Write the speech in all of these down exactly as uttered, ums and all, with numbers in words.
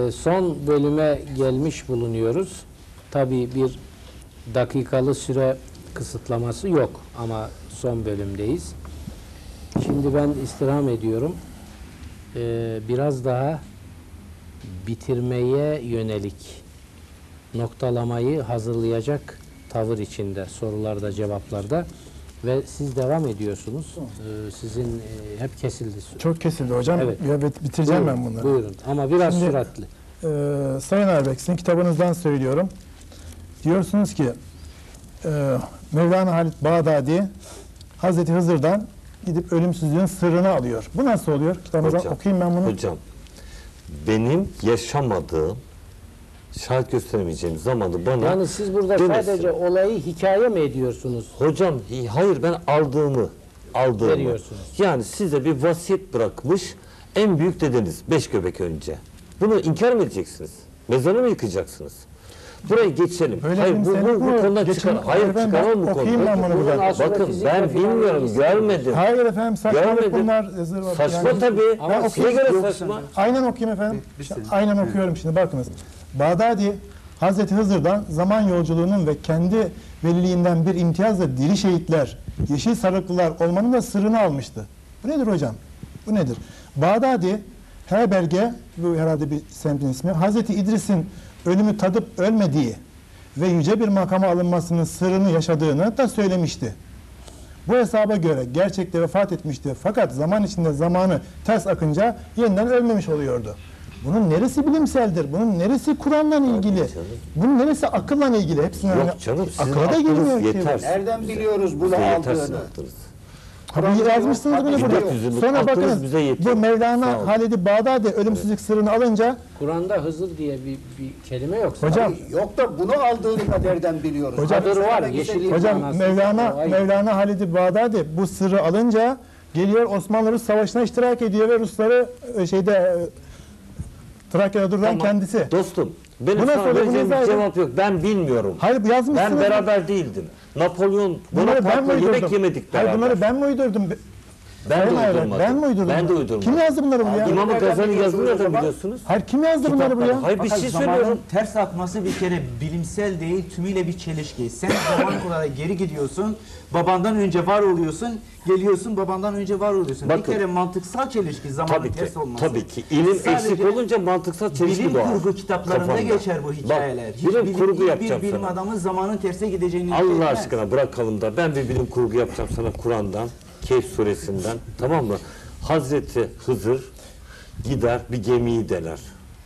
e, son bölüme gelmiş bulunuyoruz. Tabii bir dakikalı süre kısıtlaması yok ama son bölümdeyiz. Şimdi ben istirham ediyorum. Ee, biraz daha bitirmeye yönelik noktalamayı hazırlayacak tavır içinde sorularda, cevaplarda ve siz devam ediyorsunuz. Ee, sizin e, hep kesildi. Çok kesildi hocam. Evet. Ya, bit- bitireceğim Buyurun, ben bunları. Buyurun ama biraz Şimdi, süratli. Ee, Sayın Erbek, sizin kitabınızdan söylüyorum. Diyorsunuz ki e, Mevlana Halit Bağdadi Hazreti Hızır'dan gidip ölümsüzlüğün sırrını alıyor. Bu nasıl oluyor? Kitabınızdan Hocam, okuyayım ben bunu. Hocam, benim yaşamadığım, şahit gösteremeyeceğim zamanı bana Yani siz burada demesin. sadece olayı hikaye mi ediyorsunuz? Hocam, hayır, ben aldığımı, aldığımı. Veriyorsunuz. Yani size bir vasiyet bırakmış en büyük dedeniz, beş göbek önce. Bunu inkar mı edeceksiniz? Mezarı mı yıkacaksınız? Buraya geçelim. Böyle Hayır, bu, bu, kimsenin bu bu- konudan geçin- çıkar. Hayır, Ben- çıkamam bu okuyayım konuda. ben bunu Bunun buradan. aslında Bakın, fizik ben ve filan bilmiyorum, ilgisi- görmedim. Hayır efendim, saçmalık Görmedim. bunlar. Hızır var. Saçma Yani- tabii. Ben Size okuyayım. göre Yok, saçma. Aynen okuyayım efendim. Bir- bir saniye. Aynen okuyorum şimdi, bakınız. Bağdadi Hazreti Hızır'dan zaman yolculuğunun ve kendi veliliğinden bir imtiyazla diri şehitler, yeşil sarıklılar olmanın da sırrını almıştı. Bu nedir hocam? Bu nedir? Bağdadi Herberge, bu herhalde bir semtin ismi, Hazreti İdris'in ölümü tadıp ölmediği ve yüce bir makama alınmasının sırrını yaşadığını da söylemişti. Bu hesaba göre gerçekte vefat etmişti, fakat zaman içinde zamanı ters akınca yeniden ölmemiş oluyordu. Bunun neresi bilimseldir? Bunun neresi Kur'an'la ilgili? canım. Bunun neresi akılla ilgili? Hepsine Yok yani canım, sizin akılla da aklınız girmiyor ki. yeter. Nereden biliyoruz bunu Size yeter aldığını? sizin aklınız. Bunu yazmışsınız bunu burada. Yüzünü Sonra aklınız bakınız, bize yetiyor. bu Sağ Mevlana olun. Halid-i Bağdadi ölümsüzlük sırrını alınca, Kur'an'da Hızır diye bir, bir kelime yok. hocam Yok da bunu aldığını da nereden biliyoruz? Hocam- Hızır var, Mesela yeşillik hocam manası. Mevlana Vay. Mevlana Halid-i Bağdadi bu sırrı alınca geliyor Osmanlı-Rus savaşına iştirak ediyor ve Rusları e, şeyde e, Trakya'da duran Tamam. kendisi. Dostum, benim Bu nasıl sana oluyor? vereceğim Bunu bir izah edin. cevap yok. Ben bilmiyorum. Hayır, bu yazmışsınız. Ben beraber değildim. Napolyon, Bunları ben mi Bonaparte'la yemek uydurdum? yemedik beraber. Hayır, bunları ben mi uydurdum? ben de Sayın Ayrak, uydurmadım. Ben mi uydurdum? Ben de uydurmadım. Kim yazdı bunları buraya? İmam-ı Nereden Gazali biliyorsunuz yazını o nereden zaman? biliyorsunuz? Hayır, kim yazdı bunları buraya? Hayır, bir Fakat şey zamanın söylüyorum. ters akması bir kere bilimsel değil, tümüyle bir çelişki. Sen zaman olarak geri gidiyorsun, babandan önce var oluyorsun, geliyorsun babandan önce var oluyorsun. Bakın. Bir kere mantıksal çelişki, zamanın Tabii ki. ters olması. Tabii ki. İlim Sadece eksik olunca mantıksal çelişki bilim doğar. kurgu kitaplarında Kafamda. geçer bu hikayeler. Bak, Hiç bilim bilim- kurgu bir yapacağım bilim sana. adamın zamanın terse gideceğini Allah bilmez. aşkına bırakalım da ben bir bilim kurgu yapacağım sana Kur'an'dan, Kehf suresinden, tamam mı? Hazreti Hızır gider bir gemiyi deler.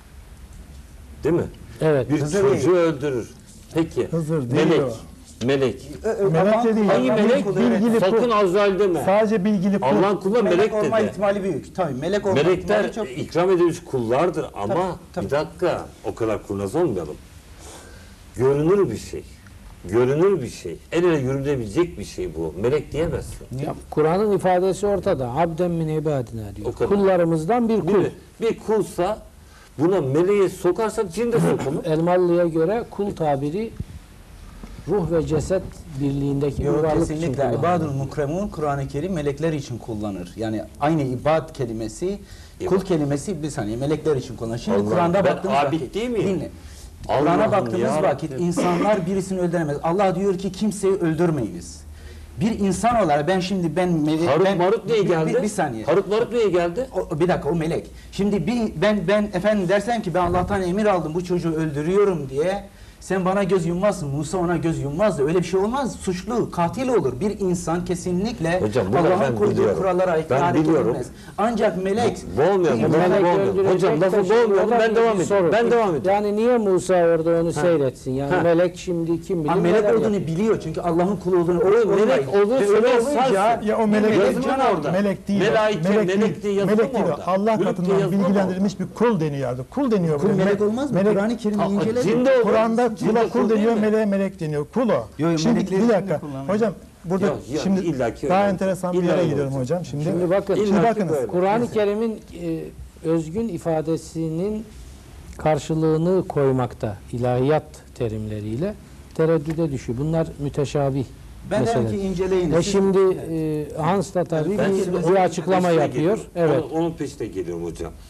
Değil mi? Evet. Bir Hızır çocuğu değil. öldürür. Peki. Hızır değil melek. o. Melek. Melek de değil. Hangi melek? Bilgili Sakın kul. Azrail deme. Sadece bilgili kul. Allah'ın kuluna melek, Melek olma dedi. ihtimali büyük. Tabii melek olma Melekler ihtimali çok büyük. ikram edilmiş kullardır ama Tabii, tabii. bir dakika o kadar kurnaz olmayalım. Görünür bir şey. Görünür bir şey. El ele yürünebilecek bir şey bu. Melek diyemezsin. Ya, Kur'an'ın ifadesi ortada. Abden min ibadina diyor. O kadar. Kullarımızdan bir kul. Bir, bir kulsa buna meleğe sokarsak cin de sokulur. Elmalı'ya göre kul tabiri ruh ve ceset birliğindeki bir Yok, varlık için kesinlikle. kullanılır. İbadul mukremun Kur'an-ı Kerim melekler için kullanır. Yani aynı ibad kelimesi, kul kelimesi bir saniye melekler için kullanır. Şimdi Allah'ım, Kur'an'da ben baktığımız abid vakit, değil miyim? dinle. Allah'ım Kur'an'a baktığımız ya vakit Rabbi. insanlar birisini öldüremez. Allah diyor ki kimseyi öldürmeyiniz. Bir insan olarak ben şimdi ben melek Harut ben, Marut niye bir- geldi? Bir, bir saniye. Harut Marut niye geldi? O, bir dakika o melek. Şimdi bir, ben ben efendim dersem ki ben Allah'tan emir aldım bu çocuğu öldürüyorum diye sen bana göz yummazsın. Musa ona göz yummazdı. Öyle bir şey olmaz. Suçlu, katil olur. Bir insan kesinlikle Hocam, bunu ben Allah'ın koyduğu biliyorum. kurallara aykırı Ben hareket biliyorum. etmez. Ancak melek Boğulmayalım. Melek Lafı boğulmayalım. öldürecek Hocam de lafı şimdi boğulmayalım. orada Ben bir devam soru. edeyim. Ben devam edeyim. Yani niye Musa orada onu seyretsin? Yani Ha. melek şimdi kim bilir Ha, melek neler olduğunu yapıyor. biliyor çünkü Allah'ın kulu olduğunu O melek olduğunu Ve öyle söyleyen olunca sensin. Ya o melek, melek melek, yazılı orada. melek değil. o. Melaike, melek değil. diye yazılı melek mı değil o. orada? Allah Mülk diye katından yazılı mı bilgilendirilmiş bir kul deniyor artık. Kul deniyor. kul buraya. melek olmaz mı? Melek- Kur'an-ı Kerim'i Aa, inceledim. cin de olur. Kur'an'da Cin de kula kul kul değil deniyor, mi? meleğe melek deniyor. Kul o. Yo, yo, Şimdi melekleri bir içinde dakika. kullanıyor. Hocam burada Ya, ya, şimdi illaki daha öyle. enteresan bir İlla yere öyle gidiyorum olacak. hocam. Şimdi, Şimdi bakın, şimdi illaki bakınız. böyle. Kur'an-ı Kerim'in e, özgün ifadesinin karşılığını koymakta ilahiyat terimleriyle tereddüde düşüyor. Bunlar müteşabih Ben derim mesele. ki inceleyin. E Siz- şimdi e, Hans da tabii Ben bir, şimdi bir onun açıklama peşine yapıyor. geliyorum. Evet. Onun, onun peşine geliyorum hocam.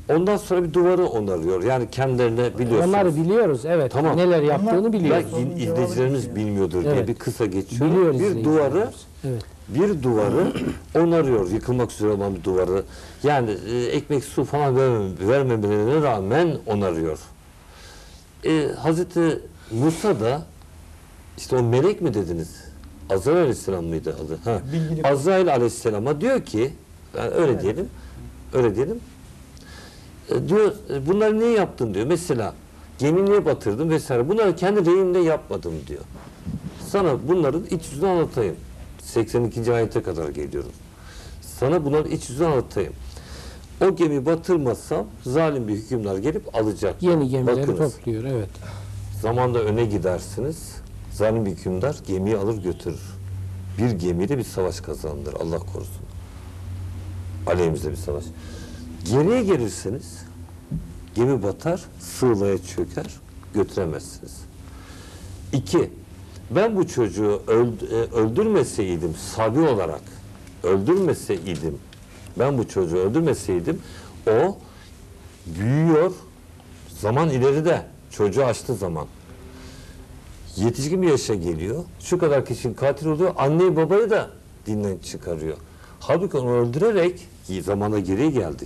Ondan sonra bir duvarı onarıyor. Yani kendilerine biliyorsunuz. Onları biliyoruz, evet. Tamam. Neler yaptığını Onlar- biliyoruz. Belki izleyicilerimiz bilmiyordur diye Evet. bir kısa geçiyor. Biliyoruz bir izleyicilerimiz. duvarı Evet. bir duvarı onarıyor. Yıkılmak üzere olan bir duvarı. Yani e, ekmek, su falan vermem- vermemelerine rağmen onarıyor. E, Hazreti Musa da işte o melek mi dediniz? Azrail Aleyhisselam mıydı adı? Ha. Bilgili- Azrail Aleyhisselam'a diyor ki, yani öyle diyelim, öyle diyelim. E, diyor, e, bunları niye yaptın diyor. Mesela gemiyi niye batırdın vesaire. Bunları kendi reyimle yapmadım diyor. Sana bunların iç yüzünü anlatayım. seksen ikinci ayete kadar geliyorum. Sana bunların iç yüzünü anlatayım. O gemi batırmazsam zalim bir hükümdar gelip alacak. Yeni gemileri Bakınız, topluyor, evet. zamanda öne gidersiniz. Zalim bir hükümdar gemiyi alır götürür. Bir gemiyle bir savaş kazanılır. Allah korusun. Aleyhimizde bir savaş. Geriye gelirseniz gemi batar, sığlaya çöker, götüremezsiniz. İki, ben bu çocuğu öld- e, öldürmeseydim, sabi olarak öldürmeseydim, ben bu çocuğu öldürmeseydim, o büyüyor, zaman ileride, çocuğu açtığı zaman, yetişkin bir yaşa geliyor, şu kadar kişinin katil oluyor, anneyi babayı da dinden çıkarıyor. Halbuki onu öldürerek, zamana geri geldik.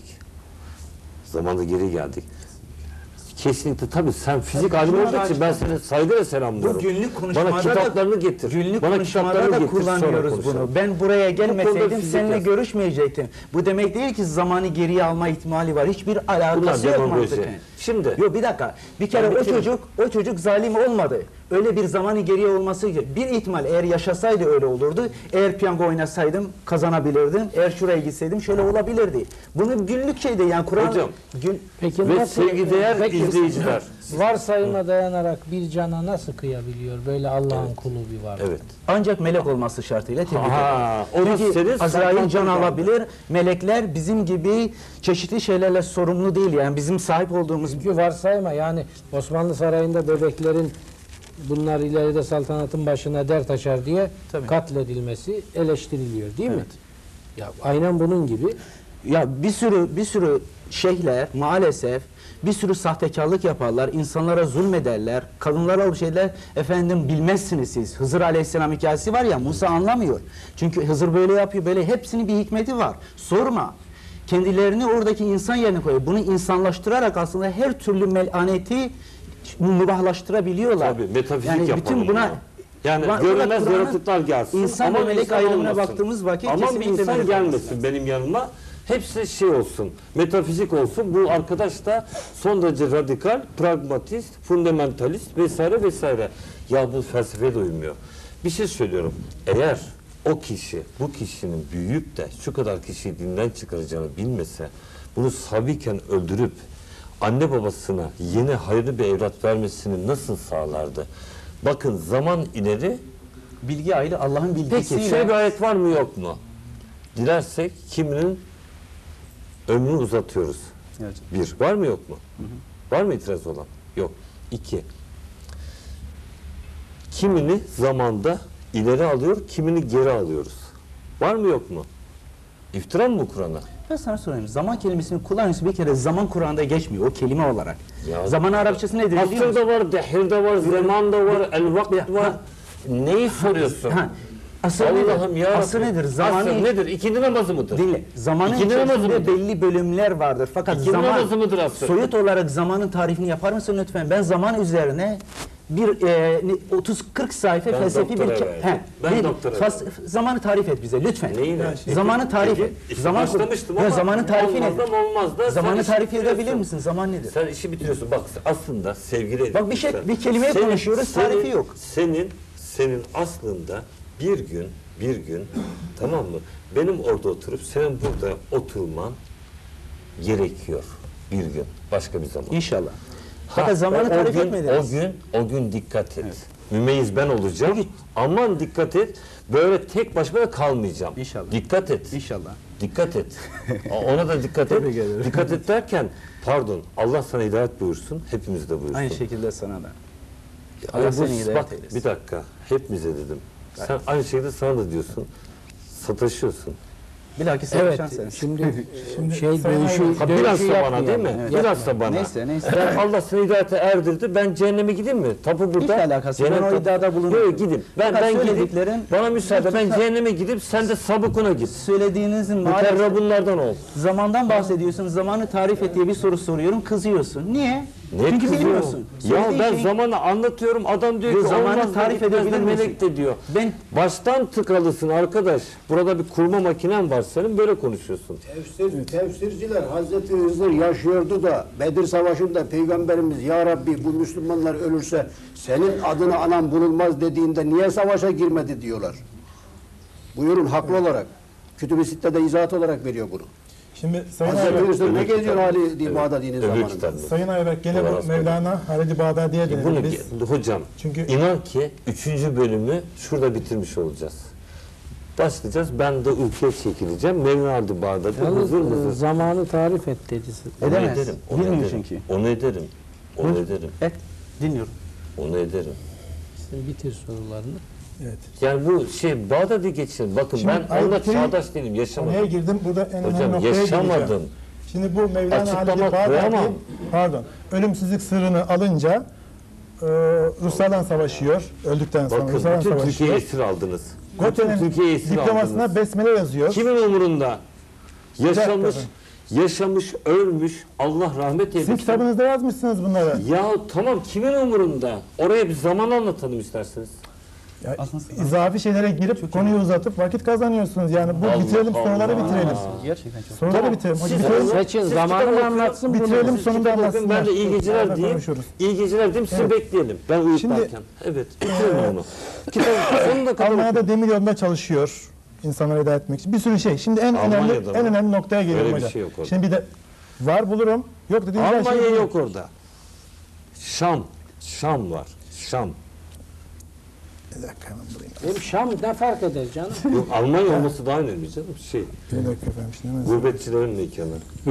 Zamanda geri geldik. Kesinlikle tabii sen fizik alim olduğu için ben seni saygıyla selamlıyorum. Bu günlük konuşmada Bana kitaplarını da, getir. Günlük Bana konuşmada kitaplarını da getir, sonra kullanıyoruz konuşalım. bunu. Ben buraya konuda gelmeseydim fizik seninle yaz. görüşmeyecektim. Bu demek değil ki zamanı geriye alma ihtimali var. Hiçbir alakası Bunlar yok demagoji. mantıken. Şimdi Yok bir dakika. Bir kere Ben o bitireyim. çocuk o çocuk zalim olmadı. Öyle bir zamanı geriye olması bir ihtimal eğer yaşasaydı öyle olurdu. Eğer piyango oynasaydım kazanabilirdim. Eğer şuraya gitseydim şöyle olabilirdi. Bunu günlük şeyde yani Kur'an Hocam, gün Peki ve nasıl, sevgideğer peki, izleyiciler. varsayıma dayanarak bir cana nasıl kıyabiliyor böyle Allah'ın kulu bir varlık? Evet. ancak melek olması şartıyla tebrik ederim. Ha, o da Çünkü senin Azrail can sakladığın alabilir. Melekler bizim gibi çeşitli şeylerle sorumlu değil. Yani bizim sahip olduğumuz Çünkü varsayma yani Osmanlı Sarayı'nda bebeklerin bunlar ileride saltanatın başına dert açar diye Tabii. katledilmesi eleştiriliyor değil mi? Evet. Ya aynen bunun gibi. ya bir sürü bir sürü şeyhler maalesef bir sürü sahtekarlık yaparlar, insanlara zulmederler, kadınlara bir şeyler, efendim bilmezsiniz siz. Hızır Aleyhisselam hikayesi var ya, Musa anlamıyor. Çünkü Hızır böyle yapıyor, böyle hepsinin bir hikmeti var. Sorma. Kendilerini oradaki insan yerine koyuyor. Bunu insanlaştırarak aslında her türlü melaneti mübahlaştırabiliyorlar. Tabii, metafizik yani yapalım bütün buna bunu. Yani Bak- görünmez Kur'an'ın yaratıklar gelsin. İnsan ve melek insan ayrımına olmasın. baktığımız vakit Aman bir kesinlikle insan melek gelmesin olması benim yanıma. Hepsi şey olsun, metafizik olsun. Bu arkadaş da son derece radikal, pragmatist, fundamentalist vesaire vesaire. Ya bu felsefeye de uymuyor. Bir şey söylüyorum. Eğer o kişi, bu kişinin büyüyüp de şu kadar kişiyi dinden çıkaracağını bilmese, bunu sabiyken öldürüp anne babasına yeni hayırlı bir evlat vermesini nasıl sağlardı? Bakın zaman ileri. bilgi ayrı Allah'ın bilgisiyle. Peki şöyle bir ayet var mı yok mu? Dilersek kiminin ömrünü uzatıyoruz. Evet. Bir. Var mı yok mu? Var mı itiraz olan? Yok. İki. Kimini zamanda ileri alıyor, kimini geri alıyoruz. Var mı yok mu? İftira mı bu Kur'an'a? Ben sana sorayım. Zaman kelimesini kullanıyorsun, bir kere zaman Kur'an'da geçmiyor o kelime olarak. Ya- Zaman Arapçası nedir biliyor Asır musun? da var, dehir de var, zaman da var, el vakt var. Neyi soruyorsun? Ha, asır Allah'ım nedir? ya Asır Rabbi. nedir? Zamanı Asır nedir? İkindi namazı mıdır? Dinle. Zamanın İkindi namazı içerisinde mıdır? belli bölümler vardır. Fakat İkindi zaman namazı mıdır asır? soyut olarak zamanın tarifini yapar mısın lütfen? Ben zaman üzerine bir e, ne- otuz kırk sayfa Ben felsefi bir doktora ke- verdim. He, Ben bir- doktora fas- zamanı tarif et bize lütfen. Neyi ver? Zamanı tarif et. İşte Zaman başlamıştım Yok, ama zamanın tarifi olmaz nedir? da olmaz da Zamanı sen işi tarif edebilir bitiriyorsun. misin? Zaman nedir? Sen işi bitiriyorsun. Bak aslında sevgili Bak bir şey- dinleyiciler, bir kelime senin- konuşuyoruz, tarifi senin- yok. Senin senin aslında bir gün bir gün tamam mı? Benim orada oturup senin burada oturman gerekiyor bir gün başka bir zaman. İnşallah. Ha, Fakat zamanı o- tarif o gün, etmediniz. O gün o gün dikkat et. Mümeyyiz ben olacağım. Aman dikkat et. Böyle tek başıma da kalmayacağım. İnşallah. Dikkat et. İnşallah. Dikkat et. Ona da dikkat et. Tebrik ederim. Dikkat et derken pardon Allah sana hidayet buyursun. Hepimiz de buyursun. Aynı şekilde sana da. Ay, Allah bu- seni hidayet bak, eylesin. bir dakika. Hepimize dedim. Sen aynı şekilde sana da diyorsun. Sataşıyorsun. Bilakis Evet, savaşan sensin. şimdi, Şimdi şey Sayın dövüşü, Aydın- Ha, dövüşü biraz da bana yapmayalım. değil mi? Evet. Biraz da bana. Neyse, neyse. Ben Allah seni hidayete erdirdi. Ben cehenneme gideyim mi? Tapu burada. Hiç alakası yok. Ben o Cennet- iddiada bulunmuyorum. Yok gideyim. Ben Fakat ben gideyim. söylediklerin- Bana müsaade. Ben cehenneme gidip sen de sabıkuna git. Söylediğinizin maalesef Mükerrabunlardan ol. zamandan bahsediyorsun. Zamanı tarif et diye bir soru soruyorum. Kızıyorsun. Niye? Ne Çünkü kızıyorum? bilmiyorsun. Ya Söylediğin ben şeyin- zamanı anlatıyorum. Adam diyor Bu ki zamanı olmaz tarif tarif edebilir misin? melek de diyor. Ben Baştan tıkalısın arkadaş. Burada bir kurma makinen var senin, böyle konuşuyorsun. Tefsir, tefsirciler Hazreti Hızır yaşıyordu da Bedir Savaşı'nda Peygamberimiz ya Rabbi bu Müslümanlar ölürse senin adını anan bulunmaz dediğinde niye savaşa girmedi diyorlar. Buyurun haklı olarak. Kütüb-i Sitte'de izahat olarak veriyor bunu. Şimdi Sayın Hazreti Ayberk, Hızır ne Öbür geziyor kitap. hali Evet. Bağdadi'nin Öbür zamanında. kitabı. Sayın Ayberk gene Doğru bu aslında. Mevlana Halid-i Bağdadi'ye E dönelim Bunu biz. hocam, Çünkü- inan ki üçüncü bölümü şurada bitirmiş olacağız. Başlayacağız. Ben de ülkeye çekileceğim. Mevlana Bağdadi Yalnız hızır e, mızır. zamanı tarif et dedi. Onu Edemez. ederim. Onu Bilmiyor ederim. çünkü. Onu ederim. Onu Buyur. ederim. et. Dinliyorum. Onu ederim. Sen bitir sorularını. Evet. Yani bu şey Bağdat'ı geçin. Bakın Şimdi ben onunla Aybüke'yi- çağdaş değilim. Konuya Yaşamadım. girdim. Burada en önemli Hocam noktaya yaşamadım. geleceğim. Şimdi bu Mevlana Açıklama Halid-i Bağdadi, koyamam. pardon, ölümsüzlük sırrını alınca e, Ruslarla savaşıyor. Öldükten sonra Bakın Ruslarla bütün savaşıyor. Türkiye'yi esir aldınız. Bütün Gothe'nin Türkiye'yi esir diplomasına aldınız. besmele yazıyor. Kimin umurunda? Yaşamış, dakika. yaşamış, ölmüş. Allah rahmet eylesin. Sizin kitabınızda yazmışsınız bunları. Ya tamam, kimin umurunda? Oraya bir zaman anlatalım isterseniz. Ya, Aslında- izafi şeylere girip konuyu uzatıp vakit kazanıyorsunuz. Yani bu Allah bitirelim soruları Allah. bitirelim. Gerçekten çok. Soruları Tamam, bitirelim. Hadi siz- bitirelim. Seçin, Siz zamanı kitap mı okuyun, anlatsın bunu? bitirelim, Siz sonunda kitap okuyun, ben de anlatsınlar. iyi geceler Sonra diyeyim. konuşuruz. İyi geceler diyeyim, sizi Evet. bekleyelim. Ben uyutlarken. Evet, bitirelim onu. Kitabın sonuna kadar Almanya'da demir yolunda çalışıyor. İnsanlara hidayet etmek için. Bir sürü şey. Şimdi en önemli Almanya'da mı? en önemli noktaya geliyorum Öyle bir hocam. şey yok orada. Şimdi bir de var bulurum. Yok dediğiniz her şey Almanya bulurum. yok orada. Şam. Şam var. Şam. Bir dakika hemen bulayım. Hem Şam ne fark eder canım? Yok, Almanya olması daha önemli canım. Şey, Bir dakika efendim. Şimdi hemen- gurbetçilerin mekanı.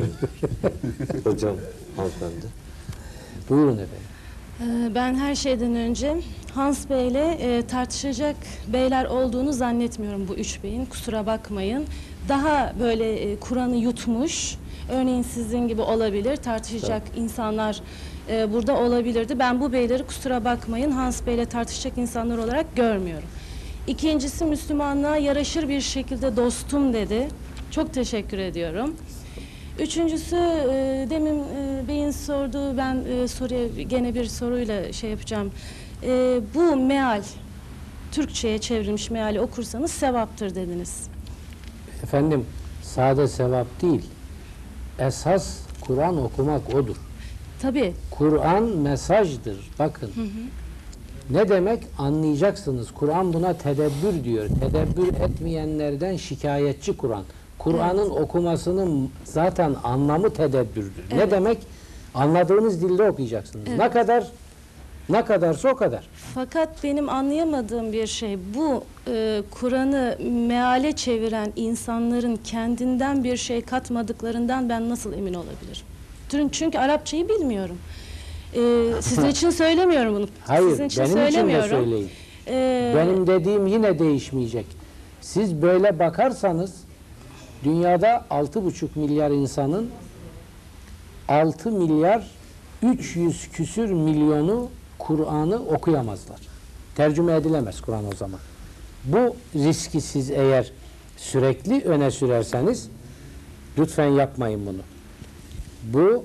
Hocam, hanımefendi. Buyurun efendim. Ee, Ben her şeyden önce Hans Bey'le e, tartışacak beyler olduğunu zannetmiyorum bu üç beyin. Kusura bakmayın. Daha böyle e, Kur'an'ı yutmuş, örneğin sizin gibi olabilir, tartışacak insanlar e, burada olabilirdi. Ben bu beyleri kusura bakmayın Hans Bey'le tartışacak insanlar olarak görmüyorum. İkincisi, Müslümanlığa yaraşır bir şekilde dostum dedi. Çok teşekkür ediyorum. Üçüncüsü e, demin e, beyin sorduğu, ben e, soruya gene bir soruyla şey yapacağım. E, bu meal, Türkçe'ye çevrilmiş meali okursanız sevaptır dediniz. Efendim, sade sevap değil. Esas Kur'an okumak odur. Tabii, Kur'an mesajdır. Bakın. Ne demek anlayacaksınız. Kur'an buna tedebbür diyor. Tedebbür etmeyenlerden şikayetçi Kur'an. Kur'an'ın okumasının zaten anlamı tedebbürdür. Ne Evet. demek? Anladığınız dilde okuyacaksınız. Ne Evet. kadar? Ne kadarsa o kadar. fakat benim anlayamadığım bir şey bu e, Kur'an'ı meale çeviren insanların kendinden bir şey katmadıklarından ben nasıl emin olabilirim? Çünkü- Çünkü Arapçayı bilmiyorum. E, sizin için söylemiyorum bunu. Hayır, sizin için benim için de söylemiyorum. söyleyin. E, Benim dediğim yine değişmeyecek. Siz böyle bakarsanız dünyada altı buçuk milyar insanın altı milyar üç yüz küsür milyonu Kur'an'ı okuyamazlar. Tercüme edilemez Kur'an o zaman. Bu riski siz eğer sürekli öne sürerseniz lütfen yapmayın bunu. Bu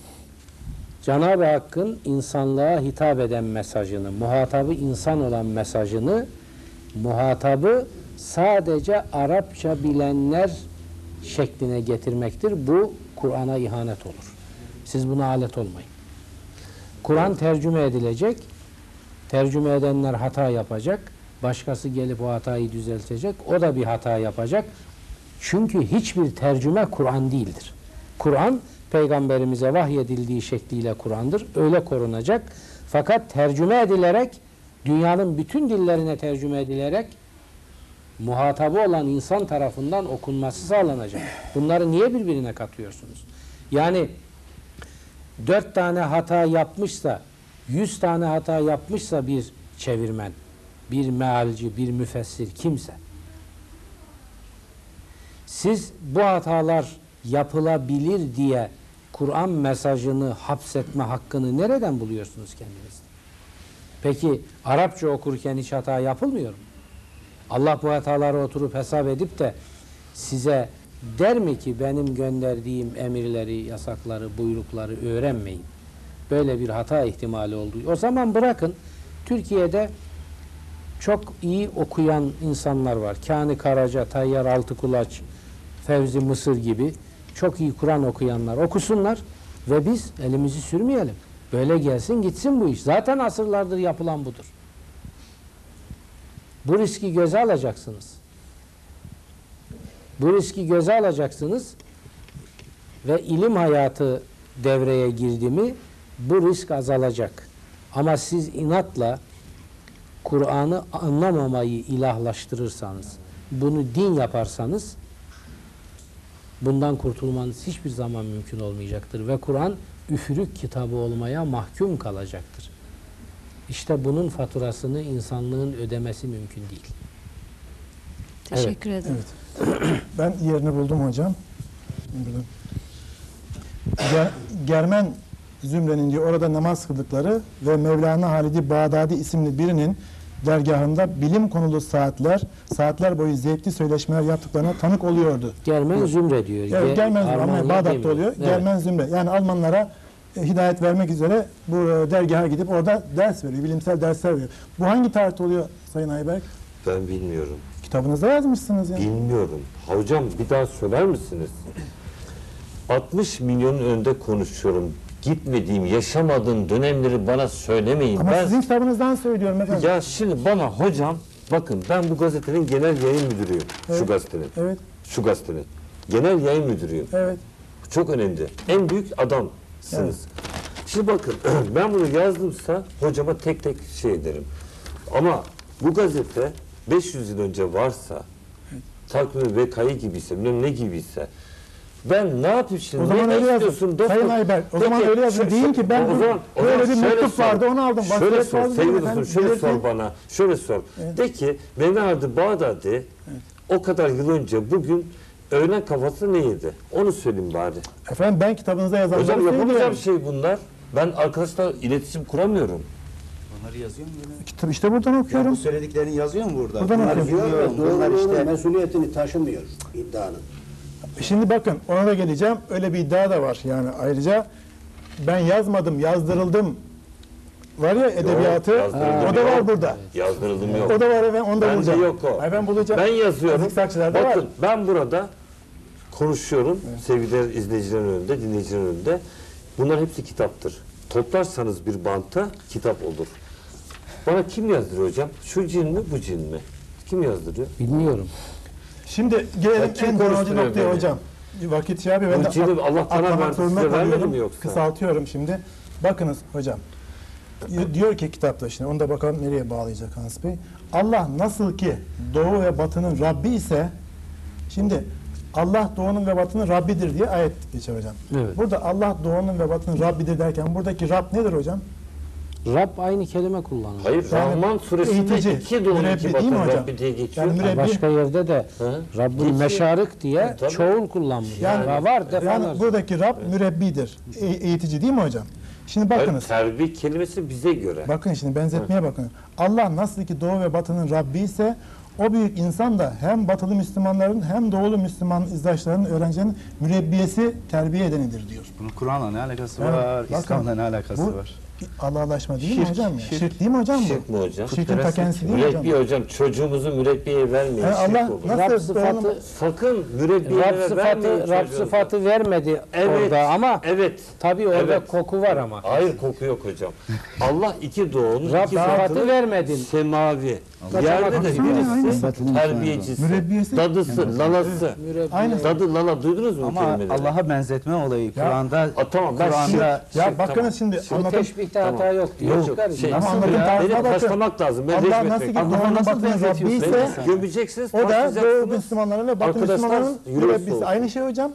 Cenab-ı Hakk'ın insanlığa hitap eden mesajını, muhatabı insan olan mesajını, muhatabı sadece Arapça bilenler şekline getirmektir. Bu Kur'an'a ihanet olur. Siz buna alet olmayın. Kur'an tercüme edilecek, tercüme edenler hata yapacak, başkası gelip o hatayı düzeltecek, o da bir hata yapacak. Çünkü hiçbir tercüme Kur'an değildir. Kur'an, Peygamberimize vahyedildiği şekliyle Kur'an'dır. Öyle korunacak. Fakat tercüme edilerek, dünyanın bütün dillerine tercüme edilerek, muhatabı olan insan tarafından okunması sağlanacak. Bunları niye birbirine katıyorsunuz? Yani dört tane hata yapmışsa, yüz tane hata yapmışsa bir çevirmen, bir mealci, bir müfessir kimse, Siz bu hatalar yapılabilir diye Kur'an mesajını hapsetme hakkını nereden buluyorsunuz kendinizde? Peki Arapça okurken hiç hata yapılmıyor mu? Allah bu hataları oturup hesap edip de size der mi ki benim gönderdiğim emirleri, yasakları, buyrukları öğrenmeyin? Böyle bir hata ihtimali oldu. O zaman bırakın, Türkiye'de çok iyi okuyan insanlar var. Kani Karaca, Tayyar Altıkulaç, Fevzi Mısır gibi çok iyi Kur'an okuyanlar okusunlar ve biz elimizi sürmeyelim. Böyle gelsin gitsin bu iş. Zaten asırlardır yapılan budur. Bu riski göze alacaksınız. Bu riski göze alacaksınız ve ilim hayatı devreye girdi mi bu risk azalacak. Ama siz inatla Kur'an'ı anlamamayı ilahlaştırırsanız, bunu din yaparsanız bundan kurtulmanız hiçbir zaman mümkün olmayacaktır ve Kur'an üfürük kitabı olmaya mahkum kalacaktır. İşte bunun faturasını insanlığın ödemesi mümkün değil. Teşekkür ederim. Evet. Ben yerini buldum hocam. Burada. Ger- Germen zümrenin diyor orada namaz kıldıkları ve Mevlana Halid-i Bağdadi isimli birinin dergahında bilim konulu saatler, saatler boyu zevkli söyleşmeler yaptıklarına tanık oluyordu. Germen zümre diyor. Evet, Ge- Germen zümre, ama Almanlar Bağdat'ta demiyor. oluyor. Evet. Germen zümre. Yani Almanlara e, hidayet vermek üzere bu e, dergaha gidip orada ders veriyor, bilimsel dersler veriyor. Bu hangi tarihte oluyor Sayın Ayberk? Ben bilmiyorum. Kitabınızda yazmışsınız yani. Bilmiyorum. Hocam bir daha söyler misiniz? altmış milyonun önünde konuşuyorum. Gitmediğim, yaşamadığım dönemleri bana söylemeyin. Ama ben sizin kitabınızdan söylüyorum efendim. Ya şimdi bana hocam bakın ben bu gazetenin genel yayın müdürüyüm. Evet. Şu gazetenin. Evet, Şu gazetenin. Genel yayın müdürüyüm. evet. Çok önemli. En büyük adamsınız. Şimdi bakın ben bunu yazdımsa hocama tek tek şey ederim. Ama bu gazete beş yüz yıl önce varsa takvim vekayı gibiyse bilmem ne gibiyse ben ne yapayım şimdi? O zaman Ne öyle yazın. istiyorsun dostum? Sayın Ayberk, o zaman Peki, öyle yazın. şu- Deyin şu- ki ben o bu- zaman- o böyle zaman bir şöyle mektup sor. vardı, onu aldım. Şöyle Vasiyet sor, vardı, sevgili efendim, dostum, şöyle belirtin. sor bana. Şöyle sor. De ki Mevlana Bağdadi o kadar yıl önce bugün öğlen kafası ne yedi? Onu söyleyeyim bari. Efendim ben kitabınızda yazanları Hocam yapamayacağım söylüyorum. şey bunlar. Ben arkadaşlar iletişim kuramıyorum. Bunları yazıyor mu böyle? Kitap işte buradan Ya okuyorum. bu söylediklerini yazıyor mu burada? Buradan Bunları okuyorum. bilmiyorum. Bunlar Doğruluğunun işte mesuliyetini taşımıyor iddianın. Şimdi bakın ona da geleceğim. Öyle bir iddia da var yani ayrıca. Ben yazmadım, yazdırıldım. Var ya edebiyatı. yazdırıldım O da yok. var burada. Yazdırıldım yok. O da var efendim, onu da Bende bulacağım. yok o. Ay ben bulacağım. Ben yazıyorum. Aziz Sakçılar'da Bakın var. ben burada konuşuyorum. Sevgili izleyicilerin önünde, dinleyicilerin önünde. Bunlar hepsi kitaptır. Toplarsanız bir banta kitap olur. Bana kim yazdırıyor hocam? Şu cin mi, bu cin mi? Kim yazdırıyor? Bilmiyorum. Şimdi gelelim Ya kim en doğru konuşturuyor noktaya beni? hocam. Vakit şey abi ben Bu de cini at- Allah karar atlamak verdi, zorunda size vermedi kalıyorum. mi yoksa? Kısaltıyorum şimdi. Bakınız hocam. Diyor ki kitapta şimdi onu da bakalım nereye bağlayacak Hans Bey. Allah nasıl ki doğu ve batının Rabbi ise şimdi Allah doğunun ve batının Rabbidir diye ayet geçer hocam. Evet. Burada Allah doğunun ve batının Rabbidir derken buradaki Rab nedir hocam? Rab aynı kelime kullanılır. Hayır, Yani Rahman suresinde eğitici, iki doğru mürebbi iki değil batın mi hocam? Rabbi diye geçiyor. Yani mürebbi- Başka yerde de Hı? Rabbul Geçiyor. Meşarik diye Tabii. çoğul kullanmış. Yani- Yani, var defalarca. Yani buradaki Rab mürebbidir. E- eğitici değil mi hocam? Şimdi Hayır, bakınız. terbiye kelimesi bize göre. Bakın şimdi benzetmeye bakın. Allah nasıl ki doğu ve batının Rabbi ise o büyük insan da hem batılı Müslümanların hem doğulu Müslüman izdaşlarının öğrencilerin mürebbiyesi terbiye edenidir diyor. bunun Kur'an'la ne alakası Yani var? bakın, İslam'la ne alakası bu var? Allah'laşma değil mi Şirk, hocam? Ya? şirk. Şirk değil mi hocam bu? Şirk mi hocam? Şirkin ta kendisi değil mi hocam? Mürebbiye hocam çocuğumuzu mürebbiyeye vermeyin. Yani şirk Allah olur. nasıl Rab sıfatı, doğru- Sakın mürebbiyelere Rab vermeyin sıfatı, Rab çocuğunuzu. sıfatı vermedi Evet, orada ama evet. tabii orada Evet. koku var ama. Hayır koku yok hocam. Allah iki doğunun, Rab iki sıfatı zatının vermedin. semavi. Allah. Yerde de Baksana, birisi terbiyecisi, Mürebbiyesi. dadısı, lalası. Mürebbiye. Aynen. Dadı, lala duydunuz mu bu Ama kelimeleri? Allah'a benzetme olayı Kur'an'da A, tamam ben Kur'an'da şirk- Ya şirk, bakınız tamam. şimdi Bu anlatım. teşbihte hata yok diyor. Yok, Çıkar şey, ya. Ama nasıl anlatım ya? tarzına Beni bakın. taşlamak lazım. Ben Allah resmetmek nasıl ki lazım. doğunun nasıl batının Rabbi benzetiyorsun? ise Sen- Gömeceksiniz, o da doğu tartacaksınız. Müslümanların ve batı Arkadaşlar, Müslümanların yürüyüş mürebbisi. olsun. Aynı şey hocam.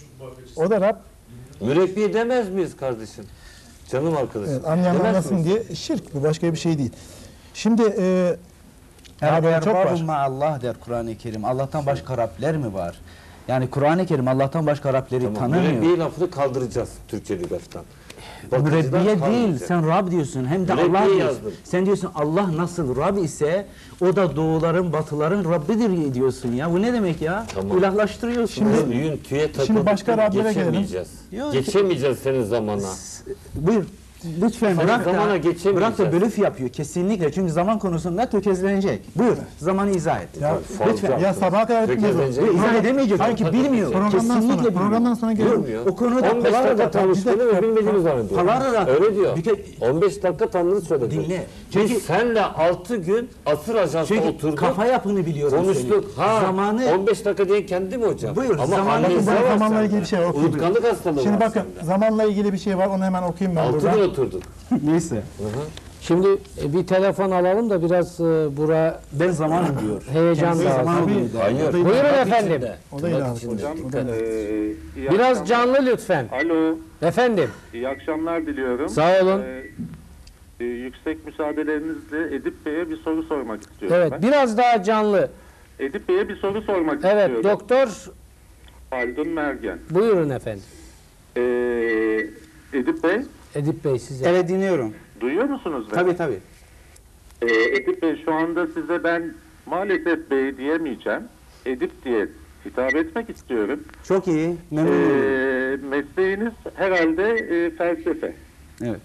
O da Rab. Mürebbiye demez miyiz kardeşim? Canım arkadaşım. Evet, anlayan Demez anlasın miyiz? diye şirk bu başka bir şey değil. Şimdi e, Er daha böyle çok var. erbabun Allah der Kur'an-ı Kerim. Allah'tan başka Rabler mi var? Yani Kur'an-ı Kerim Allah'tan başka Rableri Tamam, tanımıyor. mürebbiye lafını kaldıracağız Türkçe lügattan. Mürebbiye Bakıcıdan değil, kalmayacak. sen Rab diyorsun, hem de Mürebbiye Allah diyorsun. yazdım. Sen diyorsun Allah nasıl Rab ise o da doğuların, batıların Rabbidir diyorsun ya. Bu ne demek ya? Tamam. İlahlaştırıyorsun. Şimdi düğün tüye takıldık. başka Rablere gelelim. Geçemeyeceğiz. Yok. Geçemeyeceğiz senin zamana. Buyur. Lütfen Senin bırak zamana da, geçemeyeceğiz. bırak da blöf yapıyor kesinlikle. Çünkü zaman konusunda tökezlenecek. Buyur, zamanı izah et. Ya, Fazla. lütfen. Ya sabaha kadar etmiyoruz. Tökezlenecek. Ve izah edemeyecek Hayır, çünkü bilmiyor. Programdan Kesinlikle sonra, bilmiyor. programdan sonra gelelim. Bilmiyor. O konuda on beş dakika palavra- tanıştığını ve bilmediğini zannediyor. Palavra- Öyle diyor. Bir ke- on beş dakika tanrını söyledi. Dinle. Biz Çünkü- senle altı gün asır ajansta Çünkü oturduk. kafa yapını biliyorum Konuştuk. senin. Ha, Zamanı on beş dakika diye kendi mi hocam? Buyur, Ama zamanı- annesi Bakın, var zamanla sende. ilgili bir şey var, okuyayım. Unutkanlık hastalığı Şimdi var bakın sende. zamanla ilgili bir şey var, onu hemen okuyayım ben Altı buradan. gün oturduk. neyse. Şimdi e, bir telefon alalım da biraz e, bura Ben zamanım diyor. heyecan Kendisi lazım. zaman Tabii. oluyor der. Hayır. Buyurun Buyurun Bak efendim. içinde. O da Bak ilave içinde. hocam. O da ilave. Ee, iyi Biraz akşamlar. canlı lütfen. Alo, Efendim. iyi akşamlar diliyorum. Sağ olun. Ee, e, yüksek müsaadelerinizle Edip Bey'e bir soru sormak istiyorum Evet, ben. biraz daha canlı. Edip Bey'e bir soru sormak Evet, istiyorum. doktor Haldun Mergen. buyurun efendim. Ee, Edip Bey, Edip Bey size. Evet dinliyorum. duyuyor musunuz beni? Tabii tabii. Ee, Edip Bey, şu anda size ben maalesef Bey diyemeyeceğim. Edip diye hitap etmek istiyorum. Çok iyi. Memnun oldum. Ee, mesleğiniz herhalde e, felsefe. Evet.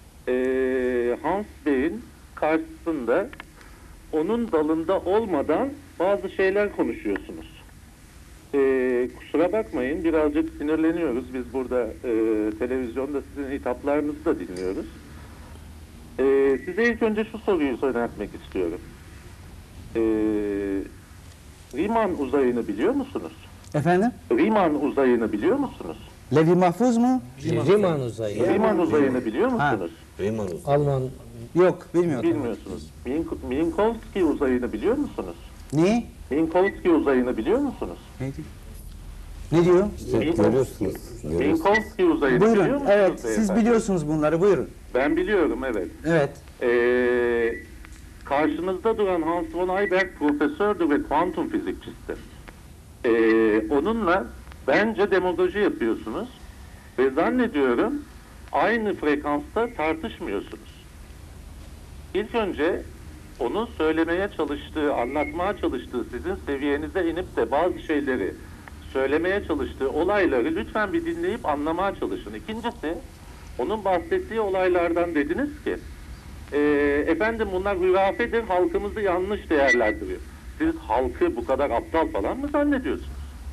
Ee, Hans Bey'in karşısında onun dalında olmadan bazı şeyler konuşuyorsunuz. Ee, kusura bakmayın, birazcık sinirleniyoruz. Biz burada e, televizyonda sizin hitaplarınızı da dinliyoruz. Ee, size ilk önce şu soruyu yöneltmek istiyorum. Ee, Riemann uzayını biliyor musunuz? Efendim? Riemann uzayını biliyor musunuz? Levi Mahfuz mu? Riemann uzayı. Riemann uzayını biliyor musunuz? Riemann uzun. Alman. Yok bilmiyorum. Bilmiyorsunuz. Mink- Minkowski uzayını biliyor musunuz? Ne? Minkowski uzayını biliyor musunuz? Ne diyor? Ne diyor? İşte görüyorsunuz. görüyorsunuz. Minkowski uzayını biliyor Buyurun. musunuz? Evet siz beyefendi? biliyorsunuz bunları buyurun. Ben biliyorum, evet. Evet. Ee, karşınızda duran Hans von Eyberg profesördü ve kuantum fizikçisti. Ee, onunla bence demagoji yapıyorsunuz ve zannediyorum aynı frekansta tartışmıyorsunuz. İlk önce onun söylemeye çalıştığı, anlatmaya çalıştığı, sizin seviyenize inip de bazı şeyleri söylemeye çalıştığı olayları lütfen bir dinleyip anlamaya çalışın. İkincisi, onun bahsettiği olaylardan dediniz ki, e, efendim bunlar hürafedir, halkımızı yanlış değerlendiriyor. Siz halkı bu kadar aptal falan mı zannediyorsunuz?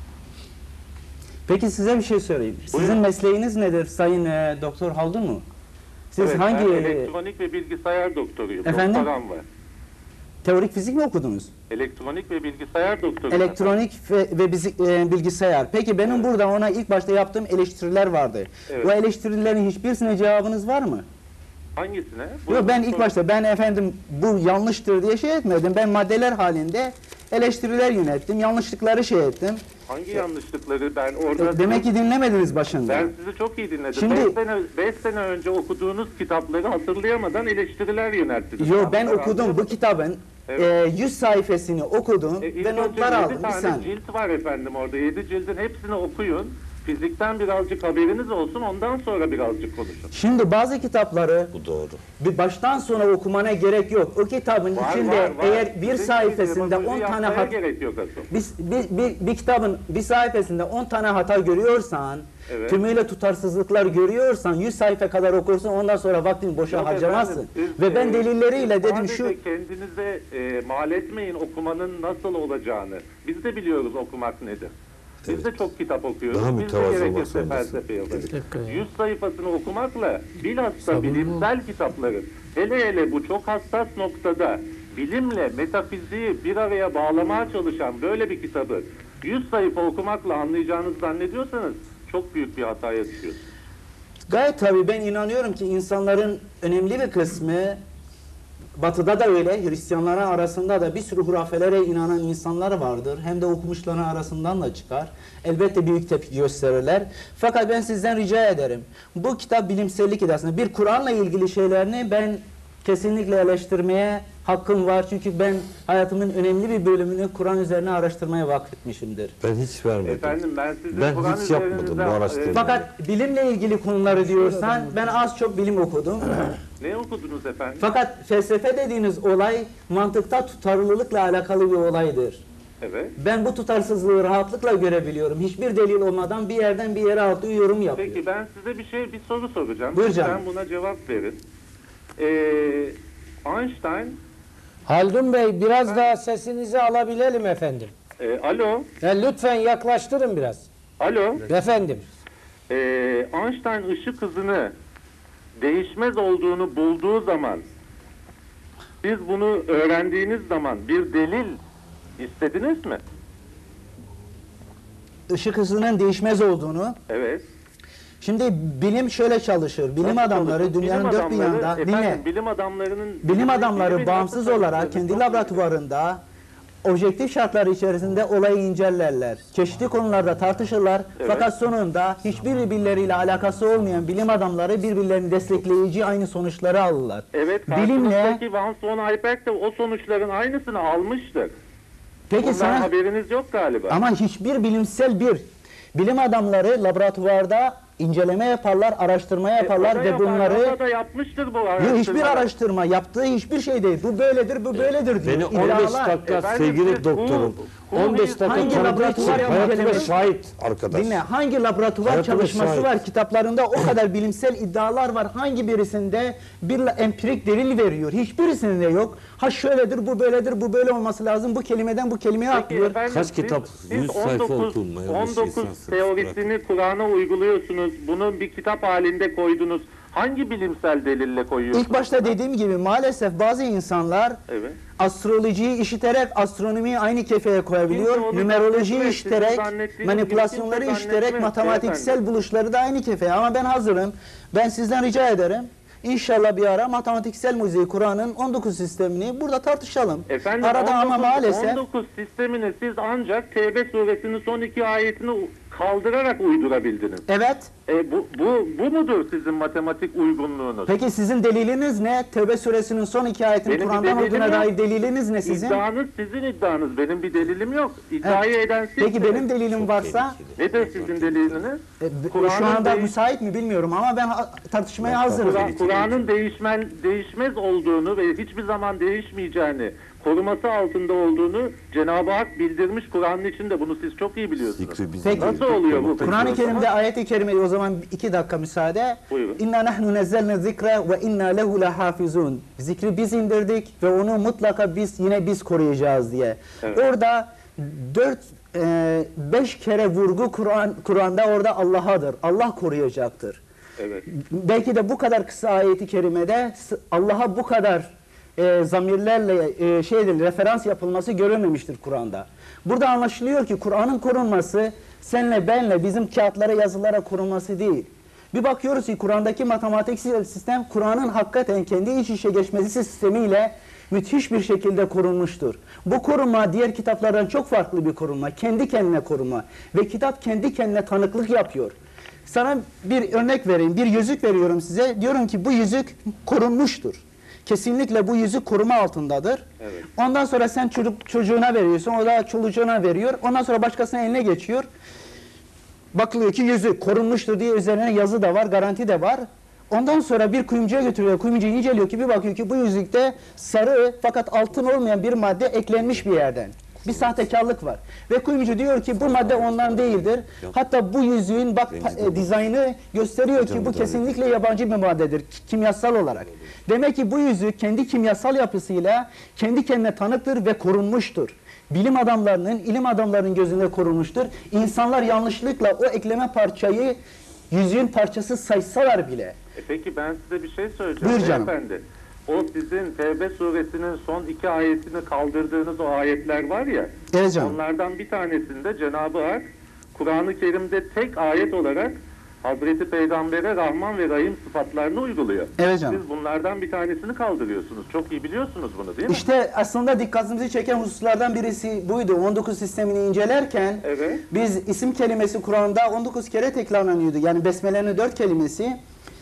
Peki size bir şey sorayım. Sizin Buyurun. mesleğiniz nedir Sayın e, Doktor Haldun mu? Siz Evet, hangi ben e, elektronik ve bilgisayar doktoruyum. Efendim? Doktoram var. teorik fizik mi okudunuz? Elektronik ve bilgisayar doktoruyum. Elektronik ve, ve bizi- e, bilgisayar. Peki benim burada ona ilk başta yaptığım eleştiriler vardı. Evet. O eleştirilerin hiçbirisine cevabınız var mı? Hangisine? Yok Buyurun, ben ilk sorun. başta ben efendim bu yanlıştır diye şey etmedim. Ben maddeler halinde eleştiriler yönettim. Yanlışlıkları şey ettim. Hangi yanlışlıkları ben orada... Demek ki dinlemediniz başında. Ben sizi çok iyi dinledim. Şimdi- beş, sene, beş sene önce okuduğunuz kitapları hatırlayamadan eleştiriler yönelttiniz. Yo ben Bunları okudum bu anlayamadım. kitabın Evet. e, yüz sayfasını okudum E, ilk ve önce notlar yedi aldım. Bir tane saniye. cilt var efendim orada. Yedi cildin hepsini okuyun. Fizikten birazcık haberiniz olsun. Ondan sonra birazcık konuşun. Şimdi bazı kitapları Bu doğru. bir baştan sona okumana gerek yok. O kitabın Var, içinde var, var. eğer bir Fizik sayfasında demagoji on tane yapmaya hat gerek yok asıl. biz bir, bir, bir kitabın bir sayfasında on tane hata görüyorsan, Evet. tümüyle tutarsızlıklar görüyorsan yüz sayfa kadar okursun ondan sonra vaktini boşa Yok harcamazsın. efendim, siz, Ve ben e, delilleriyle siz dedim sadece şu kendinize e, mal etmeyin okumanın nasıl olacağını. Biz de biliyoruz okumak nedir. Biz Evet. de çok kitap okuyoruz. Daha Biz de mütevazı olmak gerekirse zorundasın. felsefe yaparız. dakika ya. Yüz sayfasını okumakla bilhassa Sabırlı bilimsel kitapları, hele hele bu çok hassas noktada bilimle metafiziği bir araya bağlamaya çalışan böyle bir kitabı yüz sayfa okumakla anlayacağınızı zannediyorsanız çok büyük bir hataya düşüyorsunuz. gayet tabii ben inanıyorum ki insanların önemli bir kısmı Batı'da da öyle, Hristiyanların arasında da bir sürü hurafelere inanan insanlar vardır. Hem de okumuşların arasından da çıkar. Elbette büyük tepki gösterirler. Fakat ben sizden rica ederim. Bu kitap bilimsellik iddiasında bir Kur'an'la ilgili şeylerini ben kesinlikle eleştirmeye hakkım var. Çünkü ben hayatımın önemli bir bölümünü Kur'an üzerine araştırmaya vakfetmişimdir. Ben hiç vermedim. Efendim ben sizin Ben Kur'an hiç yapmadım bu üzerinizden- araştırmayı. Fakat bilimle ilgili konuları diyorsan ben az çok bilim okudum. Ne okudunuz efendim? Fakat felsefe dediğiniz olay mantıkta tutarlılıkla alakalı bir olaydır. Evet. Ben bu tutarsızlığı rahatlıkla görebiliyorum. Hiçbir delil olmadan bir yerden bir yere aldığı yorum yapıyor. Peki ben size bir şey, bir soru soracağım. Buyur canım. Sen buna cevap verin. Ee, Einstein, Haldun Bey biraz daha sesinizi alabilelim efendim. e, alo, Ya lütfen yaklaştırın biraz. alo. Efendim. Ee, Einstein ışık hızını değişmez olduğunu bulduğu zaman, siz bunu öğrendiğiniz zaman bir delil istediniz mi? Işık hızının değişmez olduğunu. Evet. Şimdi bilim şöyle çalışır. Bilim Nasıl adamları çalışır? dünyanın Bilim dört bir adamları, yanında efendim, dinle. bilim adamlarının Bilim adamları bilimi bağımsız nasıl olarak çalışır? kendi Çok laboratuvarında objektif şartlar içerisinde olayı incelerler. Çeşitli konularda tartışırlar. Evet. Fakat sonunda hiçbir birbirleriyle alakası olmayan bilim adamları birbirlerini destekleyici aynı sonuçları alırlar. Evet, Bilimle karşınızdaki Hans von Eybeck de o sonuçların aynısını almıştır. peki Bundan sana haberiniz yok galiba. ama hiçbir bilimsel bir bilim adamları laboratuvarda inceleme yaparlar, araştırma yaparlar E, o da ve yapar, bunları o da yapmıştır bu Yok, araştırmayı. hiçbir araştırma yaptığı hiçbir şey değil. Bu böyledir, bu böyledir diyor. Beni on beş İddialar. dakika Efendim, sevgili siz doktorum. bu- bu on beş hangi dakika laboratuvar tanıdığı için hayatına incelemesi- şahit arkadaş. Dinle, hangi laboratuvar Hayatına çalışması şahit. var kitaplarında, o kadar bilimsel iddialar var. Hangi birisinde bir la- empirik delil veriyor? Hiçbirisinde yok. Ha şöyledir, bu böyledir, bu böyle olması lazım. Bu kelimeden bu kelimeye Peki atlıyor. efendim, Kaç siz- kitap? siz yüz sayfa on dokuz okudum ya, on bir şey dokuz sanırsınız. teorisini Kur'an'a uyguluyorsunuz. Bunu bir kitap halinde koydunuz. Hangi bilimsel delille koyuyorsunuz? İlk başta dediğim gibi maalesef bazı insanlar Evet. astrolojiyi işiterek astronomiyi aynı kefeye Kimse koyabiliyor. onu Numerolojiyi zannetmez, işiterek, sizin zannettiğiniz manipülasyonları gibi kimse işiterek zannetmez matematiksel beyefendi. buluşları da aynı kefeye. Ama ben hazırım. Ben sizden rica ederim. İnşallah bir ara matematiksel müziği Kur'an'ın on dokuz sistemini burada tartışalım. Efendim Arada on dokuz, ama maalesef on dokuz sistemini siz ancak Tevbe suresinin son iki ayetini kaldırarak uydurabildiniz. evet. E, bu, bu, bu mudur sizin matematik uygunluğunuz? Peki sizin deliliniz ne? Tevbe suresinin son iki ayetinin Benim bir Kur'an'dan delilim olduğuna yok. dair deliliniz ne sizin? İddianız sizin iddianız. Benim bir delilim yok. İddiayı eden sizsiniz. Peki benim delilim varsa Nedir sizin deliliniz? e, b- Kur'an'ın şu anda değil- müsait mi bilmiyorum ama ben ha- tartışmaya hazırım. Kur'an- Kur'an'ın değişmen, değişmez olduğunu ve hiçbir zaman değişmeyeceğini, koruması altında olduğunu Cenab-ı Hak bildirmiş Kur'an'ın içinde. Bunu siz çok iyi biliyorsunuz. Zikri bizim Peki. Nasıl oluyor bu? Kur'an-ı Kerim'de ayet-i kerime o zaman iki dakika müsaade. Buyurun. İnna nahnu nezzelne zikre ve inna lehu lehafizun. Zikri biz indirdik ve onu mutlaka biz yine biz koruyacağız diye. Evet. Orada dört e, beş kere vurgu Kur'an Kur'an'da orada Allah'adır. Allah koruyacaktır. Evet. Belki de bu kadar kısa ayeti kerimede s- Allah'a bu kadar e, zamirlerle e, şeydir, referans yapılması görülmemiştir Kur'an'da. Burada anlaşılıyor ki Kur'an'ın korunması senle benle bizim kağıtlara yazılara korunması değil. Bir bakıyoruz ki Kur'an'daki matematiksel sistem Kur'an'ın hakikaten kendi iç içe geçmesi sistemiyle müthiş bir şekilde korunmuştur. Bu korunma diğer kitaplardan çok farklı bir korunma. Kendi kendine korunma. Ve kitap kendi kendine tanıklık yapıyor. Sana bir örnek vereyim. Bir yüzük veriyorum size. Diyorum ki bu yüzük korunmuştur. Kesinlikle bu yüzük koruma altındadır. Evet. Ondan sonra sen çocuk çocuğuna veriyorsun. O da çoluğuna veriyor. Ondan sonra başkasının eline geçiyor. Bakılıyor ki yüzük korunmuştur diye üzerine yazı da var, garanti de var. Ondan sonra bir kuyumcuya götürüyor. Kuyumcu inceliyor ki bir bakıyor ki bu yüzükte sarı fakat altın olmayan bir madde eklenmiş bir yerden. Bir sahtekarlık var. Ve kuyumcu diyor ki bu madde ondan değildir. Hatta bu yüzüğün bak e, dizaynı gösteriyor ki bu kesinlikle yabancı bir maddedir ki- kimyasal olarak. Demek ki bu yüzük kendi kimyasal yapısıyla kendi kendine tanıktır ve korunmuştur. Bilim adamlarının, ilim adamlarının gözünde korunmuştur. İnsanlar yanlışlıkla o ekleme parçayı yüzüğün parçası saysalar bile. E peki ben size bir şey söyleyeceğim. Buyur canım. Beyefendi. O sizin Tevbe suresinin son iki ayetini kaldırdığınız o ayetler var ya. Evet canım. Onlardan bir tanesinde Cenab-ı Hak Kur'an-ı Kerim'de tek ayet olarak Hazreti Peygamber'e Rahman ve Rahim sıfatlarını uyguluyor. Evet canım. Siz bunlardan bir tanesini kaldırıyorsunuz. Çok iyi biliyorsunuz bunu değil mi? İşte aslında dikkatimizi çeken hususlardan birisi buydu. on dokuz sistemini incelerken Evet. biz isim kelimesi Kur'an'da on dokuz kere tekrarlanıyordu. Yani Besmele'nin dört kelimesi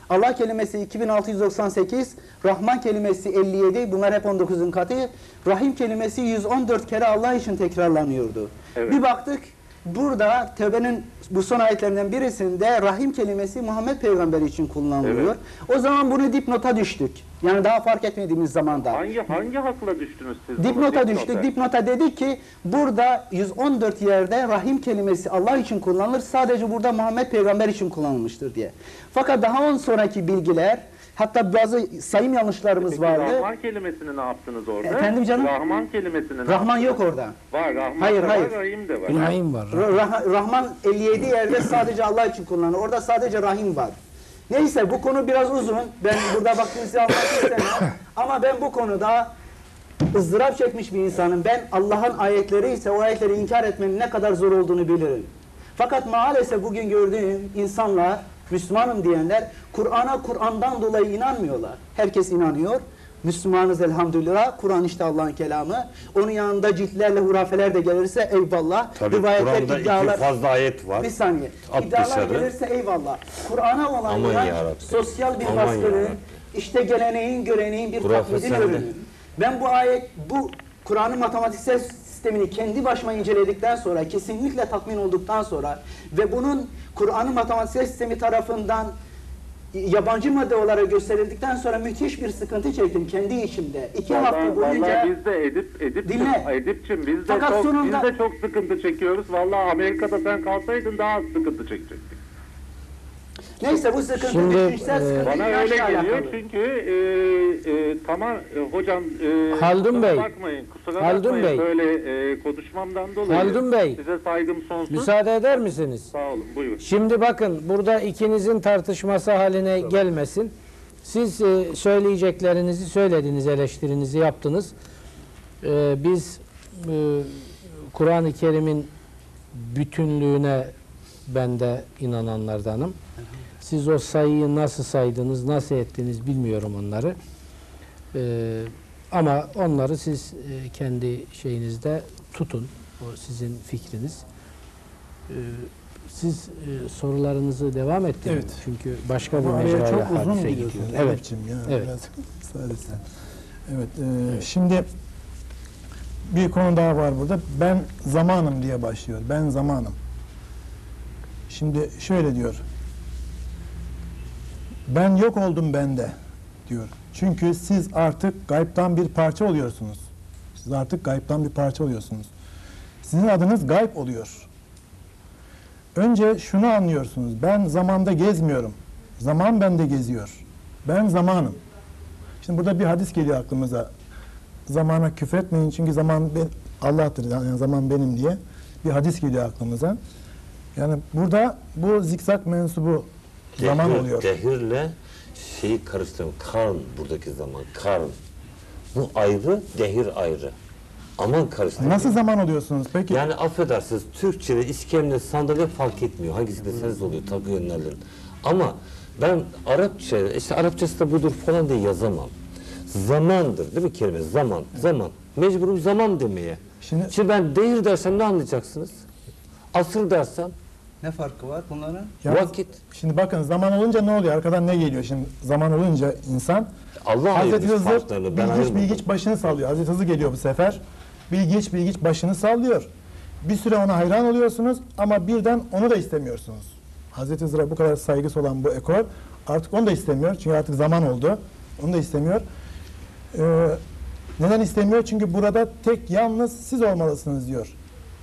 Allah kelimesi iki bin altı yüz doksan sekiz, Rahman kelimesi elli yedi, bunlar hep on dokuzun katı. Rahim kelimesi yüz on dört kere Allah için tekrarlanıyordu. Evet. Bir baktık burada Tevbe'nin bu son ayetlerinden birisinde Rahim kelimesi Muhammed Peygamber için kullanılıyor. O zaman bunu dipnota düştük. Yani daha fark etmediğimiz zamanda. Hangi hangi hakla düştünüz siz? Dipnota buna? düştük. Dipnota dedik ki burada yüz on dört yerde Rahim kelimesi Allah için kullanılır. Sadece burada Muhammed Peygamber için kullanılmıştır diye. Fakat daha on sonraki bilgiler, hatta bazı sayım yanlışlarımız Peki, vardı. Rahman kelimesini ne yaptınız orada? Efendim canım? Rahman kelimesini ne Rahman yaptınız? yok orada. Var, Rahman Hayır, da hayır. var, Rahim de var. Rahim var. Ra- Rah- Rahman elli yedi yerde sadece Allah için kullanılır. Orada sadece Rahim var. Neyse bu konu biraz uzun. Ben burada vaktinizi almak istemem. Ama ben bu konuda ızdırap çekmiş bir insanım. Ben Allah'ın ayetleri ise o ayetleri inkar etmenin ne kadar zor olduğunu bilirim. Fakat maalesef bugün gördüğüm insanlar, Müslümanım diyenler, Kur'an'a Kur'an'dan dolayı inanmıyorlar. Herkes inanıyor. Müslümanız elhamdülillah. Kur'an işte Allah'ın kelamı. Onun yanında ciltlerle hurafeler de gelirse eyvallah. Tabii Rivayetler, Kur'an'da iddialar- iki fazla ayet var. Bir saniye. At İddialar dışarı. gelirse eyvallah. Kur'an'a olan Aman olan yarabbim. sosyal bir Aman baskının, yarabbim. işte geleneğin, göreneğin bir Hurafe taklidin sende. ürünü. Ben bu ayet, bu Kur'an'ın matematiksel sistemini kendi başıma inceledikten sonra, kesinlikle tatmin olduktan sonra ve bunun Kur'an'ın matematiksel sistemi tarafından yabancı madde olarak gösterildikten sonra müthiş bir sıkıntı çektim kendi içimde. İki hafta Vallahi, boyunca... vallahi biz de Edip, Edip'cim, Dinle. Edip'cim biz de Fakat çok, sonunda- biz de çok sıkıntı çekiyoruz. Vallahi Amerika'da sen kalsaydın daha az sıkıntı çekecektik. Neyse bu sıkıntı Şimdi, düşünsel e, sıkıntı Bana öyle yaşla geliyor alakalı. çünkü e, e, tamam e, hocam e, Haldun kusura Bey. bakmayın, kusura Haldun bakmayın Bey. böyle e, konuşmamdan dolayı. Haldun Bey. Size saygım sonsuz. Müsaade eder misiniz? Sağ olun, buyurun. Şimdi bakın burada ikinizin tartışması haline gelmesin. Siz e, söyleyeceklerinizi söylediniz, eleştirinizi yaptınız. E, biz e, Kur'an-ı Kerim'in bütünlüğüne ben de inananlardanım. Siz o sayıyı nasıl saydınız, nasıl ettiniz bilmiyorum onları. E, ama onları siz e, kendi şeyinizde tutun. O sizin fikriniz. E, Siz e, sorularınızı devam ettirin. Evet. Çünkü başka bir Ama araya mecraya çok uzun hadise gidiyorsun. gidiyor. Evet. Edip'ciğim ya, Evet. biraz müsaade sen. Evet, e, şimdi bir konu daha var burada. Ben zamanım diye başlıyor. Ben zamanım. Şimdi şöyle diyor. Ben yok oldum bende diyor. Çünkü siz artık gaybtan bir parça oluyorsunuz. Siz artık gaybtan bir parça oluyorsunuz. Sizin adınız gayb oluyor. Önce şunu anlıyorsunuz. Ben zamanda gezmiyorum. Zaman bende geziyor. Ben zamanım. Şimdi burada bir hadis geliyor aklımıza. Zamana küfretmeyin çünkü zaman ben, Allah'tır. Yani zaman benim diye bir hadis geliyor aklımıza. Yani burada bu zikzak mensubu zaman Dehir- oluyor. Dehirle şeyi karıştırın. Karn buradaki zaman. Karn. Bu ayrı, dehir ayrı. Aman karıştırın. Nasıl zaman oluyorsunuz peki? Yani affedersiniz Türkçe'de iskemle sandalye fark etmiyor. Hangisi deseniz oluyor takı yönlerinin. Ama ben Arapça, işte Arapçası da budur falan diye yazamam. Zamandır değil mi kelime? Zaman, zaman. Mecburum zaman demeye. Şimdi- Şimdi, ben dehir dersem ne anlayacaksınız? Asır dersem Ne farkı var bunların? Ya- vakit. Şimdi bakın zaman olunca ne oluyor? Arkadan ne geliyor? Şimdi zaman olunca insan Allah Hazreti ayırmış Hızır farklarını. Ben bilgiç ayırmadım. bilgiç başını sallıyor. Hazreti Hızır geliyor bu sefer. Bilgiç bilgiç başını sallıyor. Bir süre ona hayran oluyorsunuz ama birden onu da istemiyorsunuz. Hazreti Hızır'a bu kadar saygısı olan bu ekol artık onu da istemiyor. Çünkü artık zaman oldu. Onu da istemiyor. Ee, neden istemiyor? Çünkü burada tek yalnız siz olmalısınız diyor.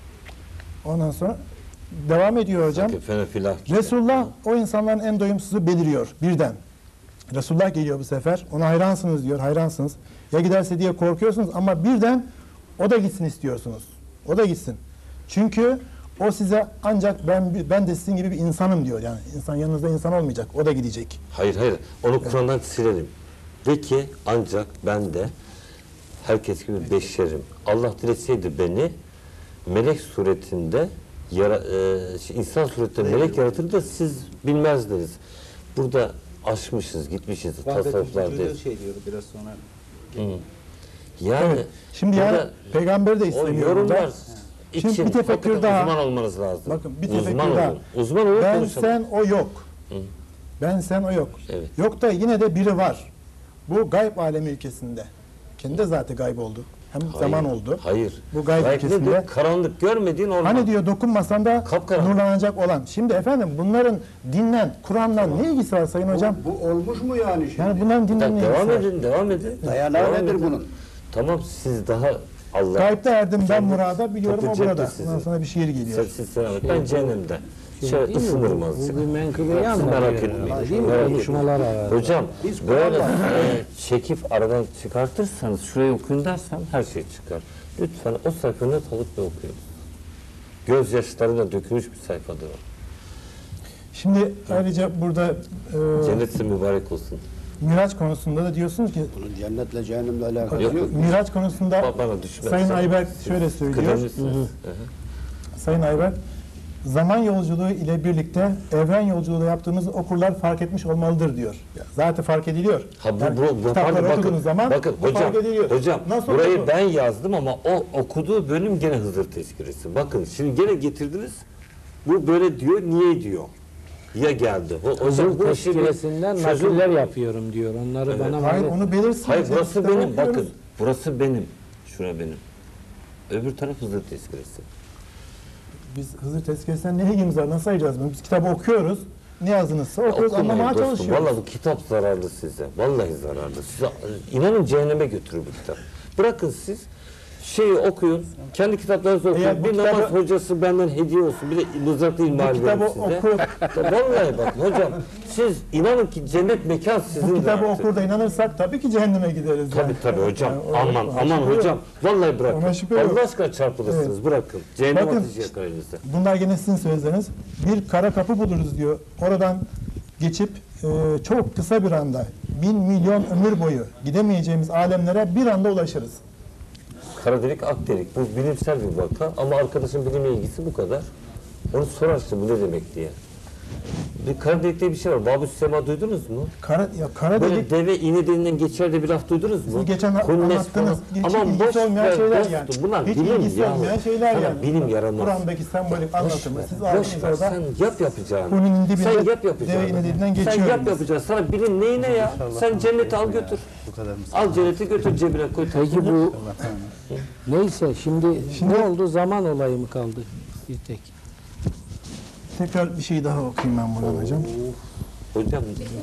Ondan sonra devam ediyor hocam. Sanki fenefilah gibi. Resulullah o insanların en doyumsuzu beliriyor birden. Resulullah geliyor bu sefer. Ona hayransınız diyor. Hayransınız. Ya giderse diye korkuyorsunuz ama birden o da gitsin istiyorsunuz. O da gitsin. Çünkü o size ancak ben ben de sizin gibi bir insanım diyor. Yani insan yanınızda insan olmayacak. O da gidecek. Hayır hayır. Onu Kur'an'dan silelim. De ki ancak ben de herkes gibi beşerim. Allah dileseydi beni melek suretinde yara, e, şey, insan suretinde melek yaratır da siz bilmezdiniz. Burada aşmışız, gitmişiz tasavvuflardayız. şey diyor biraz sonra. Hı. Yani Evet. Şimdi yani burada peygamberi de o istemiyor. yorumlar burada. için Şimdi bir tefekkür hakikaten daha. uzman olmanız lazım. Bakın bir tefekkür uzman daha. olun. Uzman olun Ben konuşalım. sen o yok. Hı. Ben, sen, o yok. Evet. Yok da yine de biri var. Bu gayb alemi ülkesinde. Kendi de zaten gayb oldu. Hem Hayır, zaman oldu. Hayır. Bu gayb Gayb ülkesinde- nedir? Karanlık görmediğin orman. Hani diyor dokunmasan da Kapkaranlık. nurlanacak olan. Şimdi efendim bunların dinle, Kur'an'la ne ilgisi var Sayın Hocam? Bu olmuş mu yani şimdi? Yani bunların dinle Da- ne devam ilgisi var? edin, devam edin. Dayanağı Devam nedir edin. bunun? Tamam, siz daha Allah. Gayipte erdim ben Kendi murada, biliyorum o topu cepte burada. sizin. Ondan sonra bir şiir geliyor. Siz, siz selamet. Ben cehennemde. Şey Şöyle değil mi? ısınırım Bu- azıcık. Bu bir menkıbeyi Siz anlatıyor. merak herhalde, etmeyin. değil mi? Merak Konuşmalar etmeyin. arasında. Hocam Biz böyle Kur'an'la- e, çekip aradan çıkartırsanız, şuraya okuyun dersem her şey çıkar. Lütfen o sayfayı net alıp ve okuyun. Gözyaşlarıyla dökülmüş bir sayfadır o. Şimdi ayrıca burada e, Cennet size mübarek olsun. Miraç konusunda da diyorsunuz ki Bunun cennetle cehennemle alakası Yok. yok. Miraç konusunda Ba- Bana düşmez. Sayın Siz- Ayberk siz şöyle söylüyor. kıdemlisiniz. Hı hı. Sayın Ayberk, zaman yolculuğu ile birlikte evren yolculuğu yaptığımız okurlar fark etmiş olmalıdır diyor. Ya, zaten fark ediliyor. Ha bu, Yani bu, bu kitapları pardon, okuduğunuz bakın, zaman bakın bu hocam, fark ediliyor. hocam Nasıl burayı oldu bu? ben yazdım ama o okuduğu bölüm gene Hızır tezkiresi. Bakın şimdi gene getirdiniz. Bu böyle diyor, niye diyor? Ya geldi. O, Hocam hocam bu işi bir tezkiresinden çözüm- nakiller yapıyorum diyor. Onları Evet. bana Hayır böyle- onu belirsin. Hayır Biz burası kitabı benim. okuyoruz. Bakın burası benim. Şura benim. Öbür taraf Hızır tezkiresi. Biz Hızır tezkeresinden ne ilgimiz var? Nasıl ayıracağız bunu? Biz kitabı okuyoruz. Ne yazınızsa okuyoruz, Okumayın anlamaya dostum. çalışıyoruz. Vallahi bu kitap zararlı size. Vallahi zararlı. Size, inanın cehenneme götürür bu kitap. Bırakın siz şeyi okuyun. Kendi kitaplarınızı okuyun. Eğer bu Bir kitabı- namaz hocası benden hediye olsun. Bir de mızraklı Bu ilmihal kitabı verin size. oku, Vallahi bakın hocam. Siz inanın ki cennet mekan sizin. bu kitabı okur da inanırsak tabii ki cehenneme gideriz. Tabii yani. tabii hocam. Yani o- aman ona aman şüphe yok. hocam. Vallahi bırakın. Ona şüphe yok. Allah aşkına çarpılırsınız. Bırakın. Cehennem Bakın, ateşi yakar elinizde. Bunlar gene sizin sözleriniz. Bir kara kapı buluruz diyor. Oradan geçip e, çok kısa bir anda bin milyon ömür boyu gidemeyeceğimiz alemlere bir anda ulaşırız. Kara delik, ak delik. Bu bilimsel bir vaka ama arkadaşın bilimle ilgisi bu kadar. Onu sorarsın bu ne demek diye. Bir kara delik diye bir şey var. Babü Sema duydunuz mu? Kara, ya kara Böyle delik deve iğne deliğinden geçer de bir laf duydunuz mu? siz geçen Kunnes anlattığınız falan. hiç Aman ilgisi boş olmayan ver şeyler dostum. yani. Bunlar Hiç bilim ilgisi ya. olmayan şeyler Sana yani. bilim yaramaz. Kur'an'daki sembolik Boş anlatımı. ver, Siz boş aldınız ver. orada. Sen yap yapacağını. Hun'un dibinde Sen yap deve yapacağını. iğnelerinden Sen geçiyor. yap yapacağını. Sana bilim neyine ya? Sen cenneti al götür. Al cenneti götür cebine koy. Peki bu neyse şimdi, ne oldu? Zaman olayı mı kaldı? Bir tek. Tekrar bir şey daha okuyayım ben buradan hocam. Hocam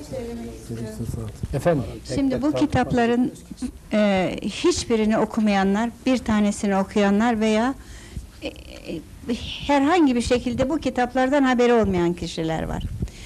Efendim? Şimdi bu kitapların e, hiçbirini okumayanlar, bir tanesini okuyanlar veya e, e, herhangi bir şekilde bu kitaplardan haberi olmayan kişiler var.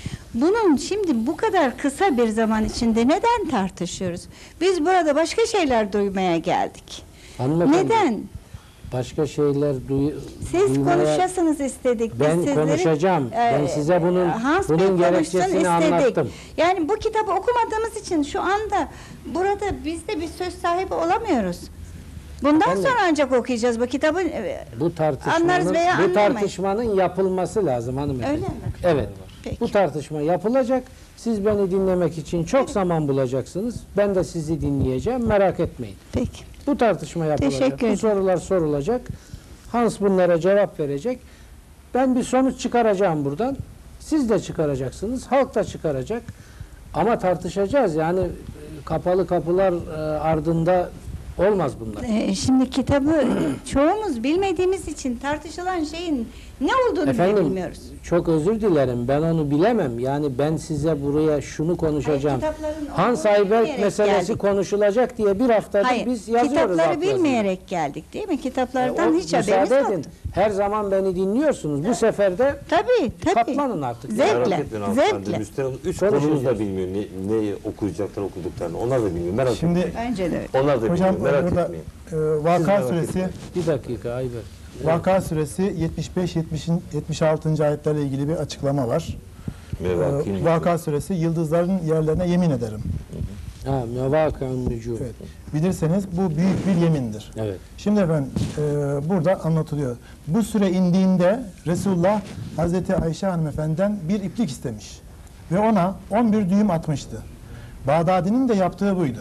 Bunun şimdi bu kadar kısa bir zaman içinde neden tartışıyoruz? Biz burada başka şeyler duymaya geldik. Hanımefendi, Neden? başka şeyler duy, Siz duymaya- konuşasınız istedik. Biz Ben sizleri, konuşacağım. Ben e, size bunun- Hans bunun Bey konuşsun gerekçesini istedik. anlattım. Yani bu kitabı okumadığımız için şu anda burada biz de bir söz sahibi olamıyoruz. Bundan Efendim? sonra ancak okuyacağız bu kitabı. e, Bu tartışmanın, Anlarız veya bu anlamayız. tartışmanın yapılması lazım hanımefendi. Öyle mi? Evet. Peki. Bu tartışma yapılacak. Siz beni dinlemek için çok zaman bulacaksınız. Ben de sizi dinleyeceğim. Merak etmeyin. Peki. Bu tartışma yapılacak. Teşekkür Bu ederim. sorular sorulacak. Hans bunlara cevap verecek. Ben bir sonuç çıkaracağım buradan. Siz de çıkaracaksınız. Halk da çıkaracak. Ama tartışacağız. Yani e, kapalı kapılar e, ardında olmaz bunlar. E, şimdi kitabı çoğumuz bilmediğimiz için tartışılan şeyin ne olduğunu bile Efendim, bilmiyoruz. çok özür dilerim. Ben onu bilemem. Yani ben size buraya şunu konuşacağım. Hayır, kitapların Hans olduğunu Ayberk bilmeyerek meselesi geldik. konuşulacak diye bir haftadır Hayır, biz yazıyoruz. kitapları alt yazıyı. bilmeyerek geldik değil mi? Kitaplardan E, o- hiç haberimiz müsaade yok. edin. Her zaman beni dinliyorsunuz. Bu sefer de Tabii, tabii. katlanın artık. Zevkle, merak etmeyin hanımefendi. zevkle. Müslüman üç Konuşacağız. konumuz da bilmiyor. Ne, ne okuyacaklar okuduklarını. Onlar da bilmiyor. Merak Şimdi etmeyin. Bence de öyle. Onlar da hocam bilmiyor. Merak burada etmeyin. e, Vaka merak suresi etmeyin. Bir dakika Ayberk. Vaka suresi yetmiş beş yetmiş altıncı ayetlerle ilgili bir açıklama var. Mevaki Ee, Vaka suresi yıldızların yerlerine yemin ederim. Ha, mevakan nücum. Evet. Bilirseniz bu büyük bir yemindir. Evet. Şimdi efendim e, burada anlatılıyor. Bu süre indiğinde Resulullah Hazreti Ayşe hanımefendiden bir iplik istemiş. Ve ona on bir düğüm atmıştı. Bağdadi'nin de yaptığı buydu.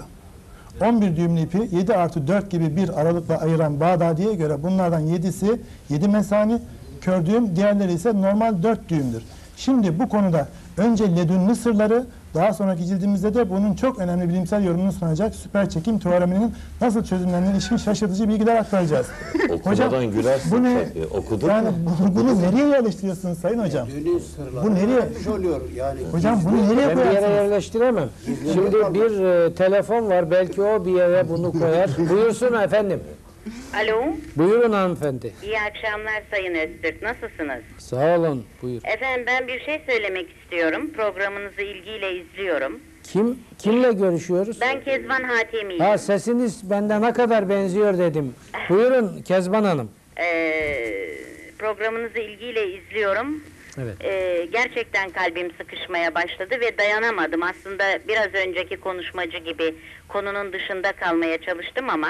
on bir düğümlü ipi yedi artı dört gibi bir aralıkla ayıran Bağdadi'ye göre bunlardan yedisi yedi mesani, kör düğüm, diğerleri ise normal dört düğümdür. Şimdi bu konuda önce ledünlü sırları, daha sonraki cildimizde de bunun çok önemli bilimsel yorumunu sunacak süper çekim teoreminin nasıl çözümlendiğine ilişkin şaşırtıcı bilgiler aktaracağız. Okumadan gülersin bu ne? tabii. Okudun Yani mu? bunu, bunu nereye yerleştiriyorsunuz Sayın Hocam? Dünün sırları. Bu nereye? Yapmış oluyor yani. Hocam bunu nereye Ben bir yere koyarsınız? yerleştiremem. Şimdi bir e, telefon var. Belki o bir yere bunu koyar. Buyursun efendim. Alo, Buyurun hanımefendi. iyi akşamlar Sayın Öztürk. Nasılsınız? Sağ olun. Buyur. Efendim ben bir şey söylemek istiyorum. Programınızı ilgiyle izliyorum. Kim kimle görüşüyoruz? Ben Kezban Hatemi'yim. Ha, sesiniz bende ne kadar benziyor dedim. Buyurun Kezban Hanım. Ee, programınızı ilgiyle izliyorum. Evet. Ee, gerçekten kalbim sıkışmaya başladı ve dayanamadım. Aslında biraz önceki konuşmacı gibi konunun dışında kalmaya çalıştım ama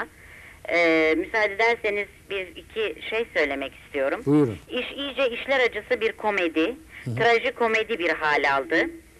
e, müsaade ederseniz bir iki şey söylemek istiyorum. Buyurun. İş iyice işler acısı bir komedi, trajikomedi bir hal aldı.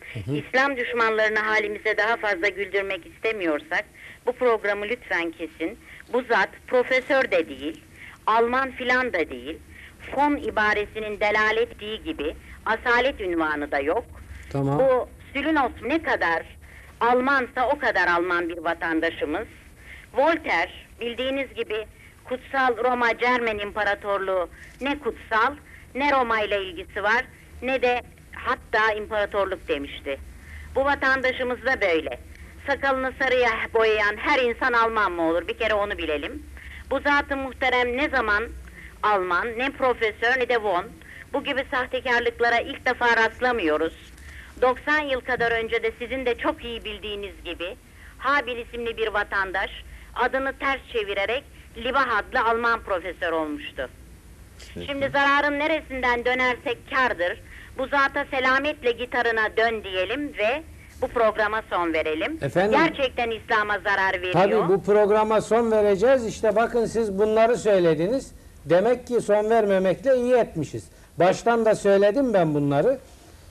İslam düşmanlarını halimize daha fazla güldürmek istemiyorsak bu programı lütfen kesin. Bu zat profesör de değil, Alman filan da değil, fon ibaresinin delalet ettiği gibi asalet ünvanı da yok. Tamam. Bu Sülünov ne kadar Almansa o kadar Alman bir vatandaşımız. Voltaire bildiğiniz gibi kutsal Roma Cermen İmparatorluğu ne kutsal ne Roma ile ilgisi var ne de hatta imparatorluk demişti. Bu vatandaşımız da böyle. Sakalını sarıya boyayan her insan Alman mı olur? Bir kere onu bilelim. Bu zat-ı muhterem ne zaman Alman, ne profesör ne de von. Bu gibi sahtekarlıklara ilk defa rastlamıyoruz. doksan yıl kadar önce de sizin de çok iyi bildiğiniz gibi Habil isimli bir vatandaş adını ters çevirerek Libah adlı Alman profesör olmuştu. Şimdi zararın neresinden dönersek kârdır. Bu zata selametle gitarına dön diyelim ve bu programa son verelim. Efendim? Gerçekten İslam'a zarar veriyor. Tabii bu programa son vereceğiz. İşte bakın siz bunları söylediniz. Demek ki son vermemekle iyi etmişiz. Baştan da söyledim ben bunları.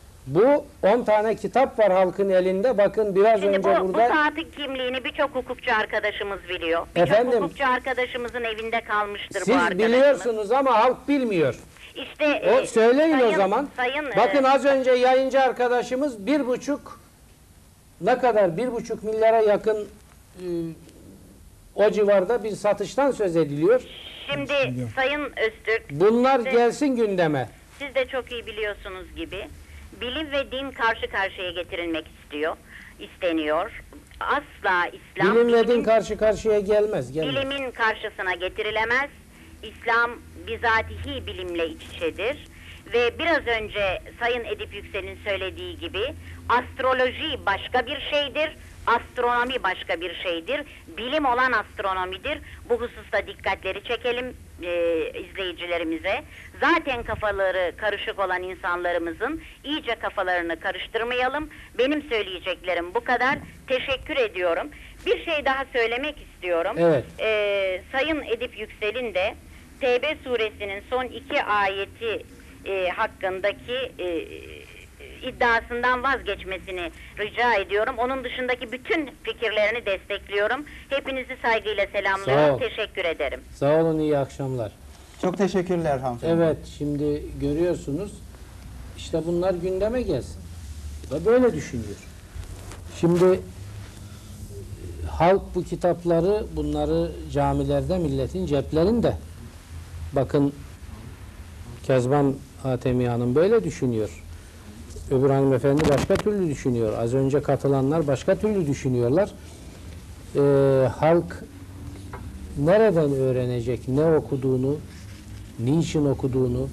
Bu on tane kitap var halkın elinde. Bakın biraz Şimdi önce bu, burada... bu saatin kimliğini birçok hukukçu arkadaşımız biliyor. Birçok Efendim? hukukçu arkadaşımızın evinde kalmıştır bu Siz arkadaşımız. biliyorsunuz ama halk bilmiyor. İşte O e, söyleyin sayın, o zaman. Sayın, Bakın e, az önce yayıncı arkadaşımız bir buçuk ne kadar bir buçuk milyara yakın e, o civarda bir satıştan söz ediliyor. Şimdi Sayın Öztürk, Bunlar siz- gelsin gündeme. siz de çok iyi biliyorsunuz gibi bilim ve din karşı karşıya getirilmek istiyor, isteniyor. Asla İslam Bilim ve din bilimin- karşı karşıya gelmez. gelmez. bilimin karşısına getirilemez. İslam bizatihi bilimle iç içedir. Ve biraz önce Sayın Edip Yüksel'in söylediği gibi astroloji başka bir şeydir, astronomi başka bir şeydir. Bilim olan astronomidir. Bu hususta dikkatleri çekelim e, izleyicilerimize. Zaten kafaları karışık olan insanlarımızın iyice kafalarını karıştırmayalım. Benim söyleyeceklerim bu kadar. Teşekkür ediyorum. Bir şey daha söylemek istiyorum. Evet. E, Sayın Edip Yüksel'in de Tevbe suresinin son iki ayeti e, hakkındaki e, iddiasından vazgeçmesini rica ediyorum. Onun dışındaki bütün fikirlerini destekliyorum. Hepinizi saygıyla Sağ selamlıyorum. ol. Teşekkür ederim. Sağ olun, iyi akşamlar. Çok teşekkürler hanımefendi. Evet, şimdi görüyorsunuz işte bunlar gündeme gelsin. Ve böyle düşünüyor. Şimdi halk bu kitapları, bunları camilerde, milletin ceplerinde. Bakın Kezban Hatemi Hanım böyle düşünüyor. Öbür hanımefendi başka türlü düşünüyor. Az önce katılanlar başka türlü düşünüyorlar. Ee, halk nereden öğrenecek, ne okuduğunu, niçin okuduğunu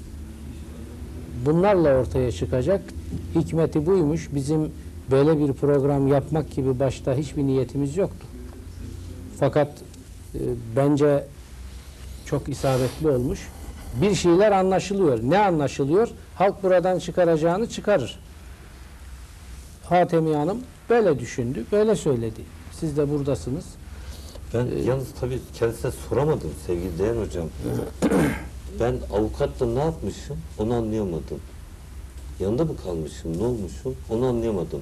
bunlarla ortaya çıkacak. Hikmeti buymuş. Bizim böyle bir program yapmak gibi başta hiçbir niyetimiz yoktu. Fakat e, bence çok isabetli olmuş. Bir şeyler anlaşılıyor. Ne anlaşılıyor? Halk buradan çıkaracağını çıkarır. Hatemi Hanım böyle düşündü, böyle söyledi. Siz de buradasınız. Ben yalnız tabii kendisine soramadım sevgili Değen Hocam. Ben avukatla ne yapmışım onu anlayamadım. Yanında mı kalmışım, ne olmuşum onu anlayamadım.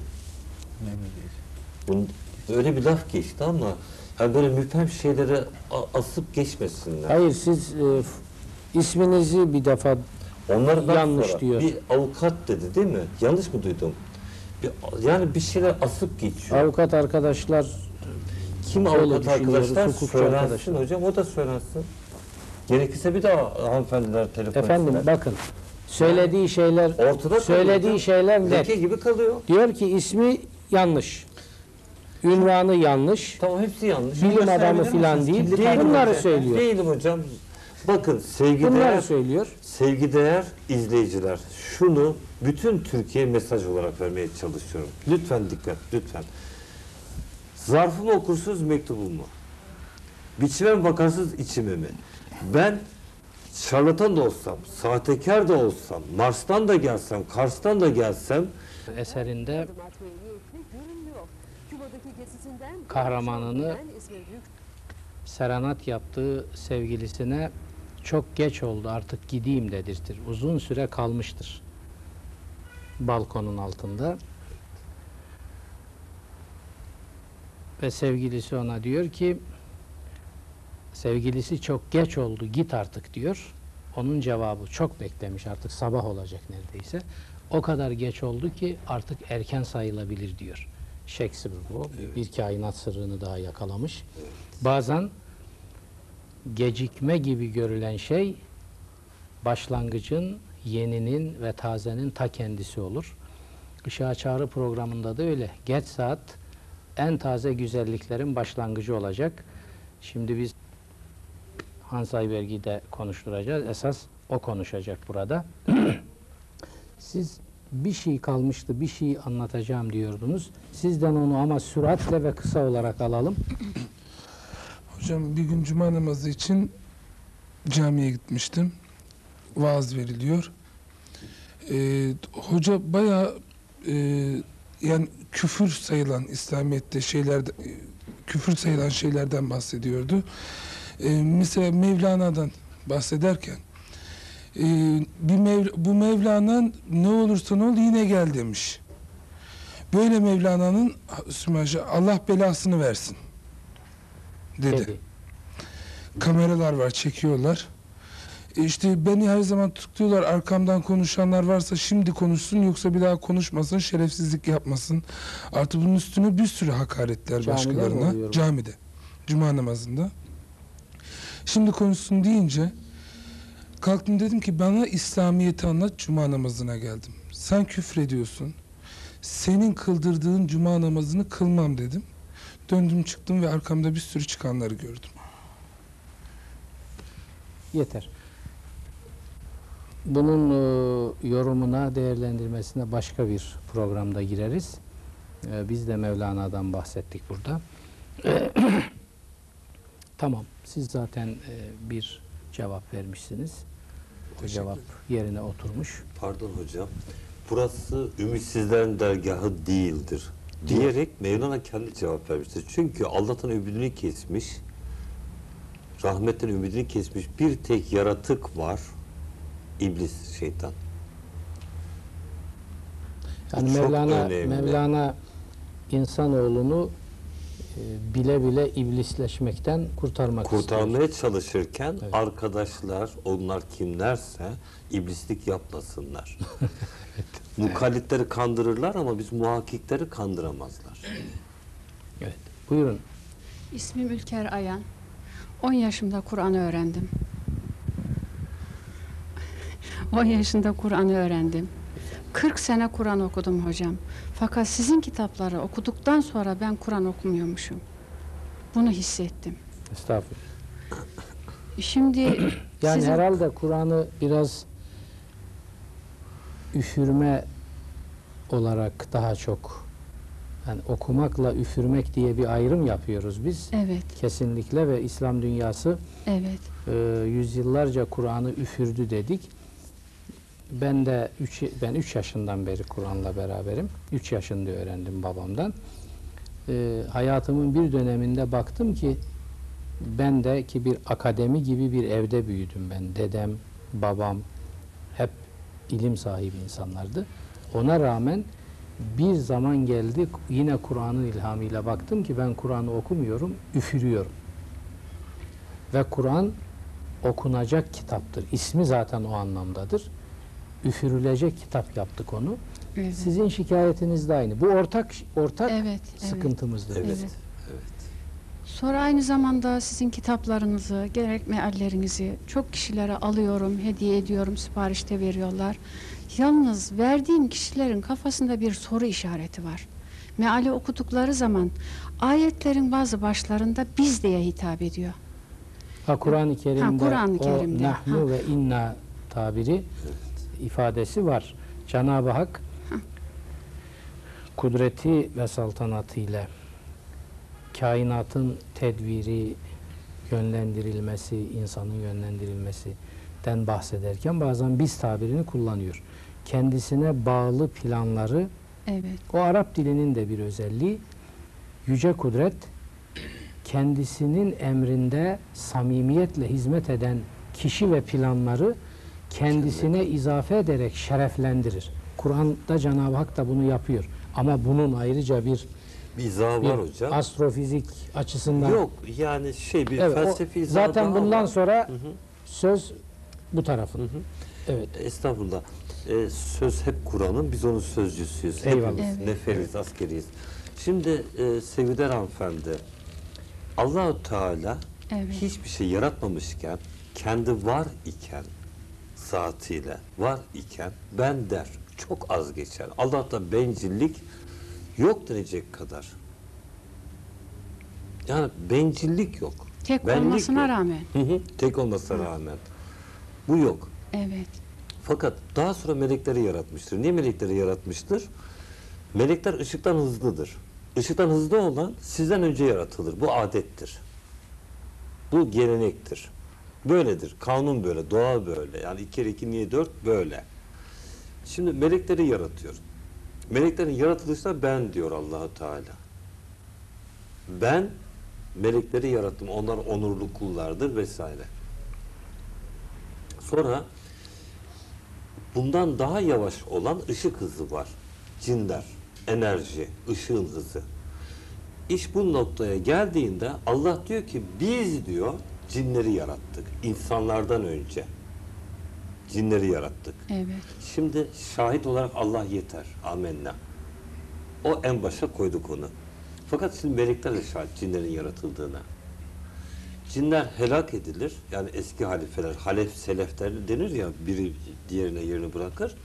Bunun, öyle bir laf geçti ama yani böyle müphem şeylere a- asıp geçmesinler. Hayır, siz e, f- isminizi bir defa Onlardan yanlış sonra diyor. bir avukat dedi değil mi? Yanlış mı duydum? Bir, yani bir şeyler asıp geçiyor. Avukat arkadaşlar Kim şöyle avukat düşünüyoruz, arkadaşlar hukukçu söylensin arkadaşlar. hocam, o da söylensin. Gerekirse bir daha hanımefendiler telefon Efendim etsinler. bakın söylediği şeyler Ortada söylediği kalıyor. şeyler net. Leke gibi kalıyor. Diyor ki ismi yanlış. Ünvanı yanlış. Tamam, hepsi yanlış. Bilim gösterebilir adamı filan misiniz? değil. Kimlik adamı Bunları hocam. söylüyor. Değilim hocam. Bakın sevgideğer, Bunları söylüyor. sevgideğer izleyiciler, şunu bütün Türkiye'ye mesaj olarak vermeye çalışıyorum. Lütfen dikkat, lütfen. Zarfımı okursunuz, mektubumu. Biçime mi bakarsınız, içime mi? Ben şarlatan da olsam, sahtekar da olsam, Mars'tan da gelsem, Kars'tan da gelsem, Eserinde kahramanını serenat yaptığı sevgilisine çok geç oldu artık gideyim dedirtir. Uzun süre kalmıştır balkonun altında. Ve sevgilisi ona diyor ki, sevgilisi çok geç oldu git artık diyor. Onun cevabı çok beklemiş, artık sabah olacak neredeyse. O kadar geç oldu ki artık erken sayılabilir diyor. Shakespeare bu. Evet. Bir kainat sırrını daha yakalamış. Bazen gecikme gibi görülen şey başlangıcın, yeninin ve tazenin ta kendisi olur. Işığa Çağrı programında da öyle. Geç saat en taze güzelliklerin başlangıcı olacak. Şimdi biz Hans Ayberg'i de konuşturacağız. Esas o konuşacak burada. Siz bir şey kalmıştı, bir şey anlatacağım diyordunuz. Sizden onu ama süratle ve kısa olarak alalım. Hocam bir gün cuma namazı için camiye gitmiştim. Vaaz veriliyor. Ee, hoca bayağı e, yani küfür sayılan İslamiyet'te şeyler küfür sayılan şeylerden bahsediyordu. Ee, mesela Mevlana'dan bahsederken e, bir Mev, bu Mevlana ne olursa ol yine gel demiş. Böyle Mevlana'nın Allah belasını versin dedi. Dedi. Kameralar var, çekiyorlar. E işte beni her zaman tutuyorlar, arkamdan konuşanlar varsa şimdi konuşsun, yoksa bir daha konuşmasın, şerefsizlik yapmasın. Artı bunun üstüne bir sürü hakaretler Camide mi başkalarına. oluyor bu? Camide, cuma namazında. Şimdi konuşsun deyince kalktım, dedim ki bana İslamiyet'i anlat, cuma namazına geldim. Sen küfrediyorsun. Senin kıldırdığın cuma namazını kılmam dedim. Döndüm çıktım ve arkamda bir sürü çıkanları gördüm. Yeter. Bunun e, yorumuna, değerlendirmesine başka bir programda gireriz. E, biz de Mevlana'dan bahsettik burada. Tamam, siz zaten e, bir cevap vermişsiniz. O cevap yerine oturmuş. pardon hocam, burası ümitsizlerin dergahı değildir diyerek Mevlana kendi cevap vermiştir. Çünkü Allah'tan ümidini kesmiş, rahmetten ümidini kesmiş bir tek yaratık var. İblis, şeytan. Yani Bu çok Mevlana, önemli. Mevlana insanoğlunu e, bile bile iblisleşmekten kurtarmak istiyor. Kurtarmaya çalışırken Evet. arkadaşlar, onlar kimlerse iblislik yapmasınlar. Mukallitleri kandırırlar ama biz muhakkikleri kandıramazlar. Evet. Buyurun. İsmim Ülker Ayan. on yaşımda Kur'an'ı öğrendim. on yaşında Kur'an'ı öğrendim. kırk sene Kur'an okudum hocam. Fakat sizin kitapları okuduktan sonra ben Kur'an okumuyormuşum. Bunu hissettim. Estağfurullah. Şimdi Yani sizin... herhalde Kur'an'ı biraz üfürme olarak daha çok, yani okumakla üfürmek diye bir ayrım yapıyoruz biz. Evet, Kesinlikle ve İslam dünyası evet. e, yüzyıllarca Kur'an'ı üfürdü dedik. Ben de üç, ben üç yaşından beri Kur'an'la beraberim. üç yaşında öğrendim babamdan. E, hayatımın bir döneminde baktım ki ben de ki bir akademi gibi bir evde büyüdüm ben. Dedem, babam hep ilim sahibi insanlardı. Ona rağmen bir zaman geldi yine Kur'an'ın ilhamıyla baktım ki ben Kur'an'ı okumuyorum, üfürüyorum. Ve Kur'an okunacak kitaptır. İsmi zaten o anlamdadır. üfürülecek kitap yaptık onu. Evet. Sizin şikayetiniz de aynı. Bu ortak ortak Evet, evet. sıkıntımızdır. Evet. Evet. Evet. Sonra aynı zamanda sizin kitaplarınızı, gerek meallerinizi çok kişilere alıyorum, hediye ediyorum, siparişte veriyorlar. Yalnız verdiğim kişilerin kafasında bir soru işareti var. Meali okudukları zaman ayetlerin bazı başlarında biz diye hitap ediyor. Ha Kur'an-ı Kerim'de Kur'an-ı o Kerim'de, nahnu ha. ve inna tabiri ifadesi var. Cenab-ı Hak kudreti ve saltanatıyla kainatın tedbiri, yönlendirilmesi, insanın yönlendirilmesinden bahsederken bazen biz tabirini kullanıyor. Kendisine bağlı planları, Evet. o Arap dilinin de bir özelliği, yüce kudret kendisinin emrinde samimiyetle hizmet eden kişi ve planları kendisine izafe ederek şereflendirir. Kur'an'da Cenab-ı Hak da bunu yapıyor. Ama bunun ayrıca bir Bir izahı bir var hocam. astrofizik açısından Yok yani şey bir evet, o- felsefi izahı zaten daha bundan var. sonra Hı hı. söz bu tarafın. Hı hı. Evet. Estağfurullah. Ee, söz hep Kur'an'ın, biz onun sözcüsüyüz. Eyvallah. Hepimiz Evet. neferiz, askeriyiz. Şimdi e, sevgili hanımefendi, Allah-u Teala Evet. hiçbir şey yaratmamışken, kendi var iken, zatıyla var iken ben der. Çok az geçer. Allah'ta bencillik yok denecek kadar. Yani bencillik yok. Tek Benlik olmasına yok. rağmen. Hı hı, tek olmasına rağmen. Bu yok. Evet. Fakat daha sonra melekleri yaratmıştır. Niye melekleri yaratmıştır? Melekler ışıktan hızlıdır. Işıktan hızlı olan sizden önce yaratılır. Bu adettir. Bu gelenektir. Böyledir. Kanun böyle, doğa böyle. Yani iki kere iki niye dört böyle. Şimdi melekleri yaratıyor. Meleklerin yaratılışında ben diyor Allah-u Teala. Ben melekleri yarattım. Onlar onurlu kullardır vesaire. Sonra bundan daha yavaş olan ışık hızı var. Cinler, enerji, ışığın hızı. İş bu noktaya geldiğinde Allah diyor ki biz diyor cinleri yarattık. İnsanlardan önce. Cinleri yarattık. Evet. Şimdi şahit olarak Allah yeter. Amenna. O en başa koyduk onu. Fakat şimdi melekler de şahit cinlerin yaratıldığına. Cinler helak edilir. Yani eski halifeler, halef, selefler denir ya, biri diğerine yerini bırakır.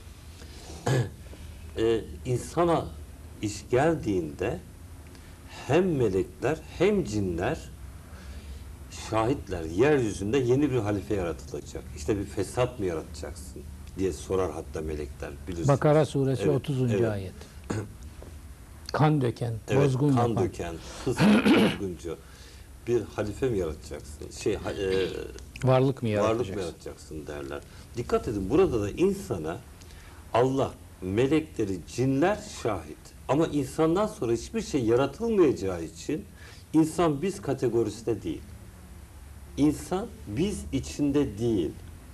ee, insana iş geldiğinde hem melekler hem cinler şahitler. Yeryüzünde yeni bir halife yaratılacak. İşte bir fesat mı yaratacaksın diye sorar hatta melekler. Bilirsiniz. Bakara suresi Evet, otuzuncu evet. ayet. Kan döken, Evet, bozgun kan yapan. döken, fıstık bozguncu bir halife mi yaratacaksın? Şey, ha- e, Varlık mı varlık yaratacaksın? mı yaratacaksın derler. Dikkat edin, burada da insana Allah, melekleri, cinler şahit. Ama insandan sonra hiçbir şey yaratılmayacağı için insan biz kategorisinde değil. İnsan biz içinde değil.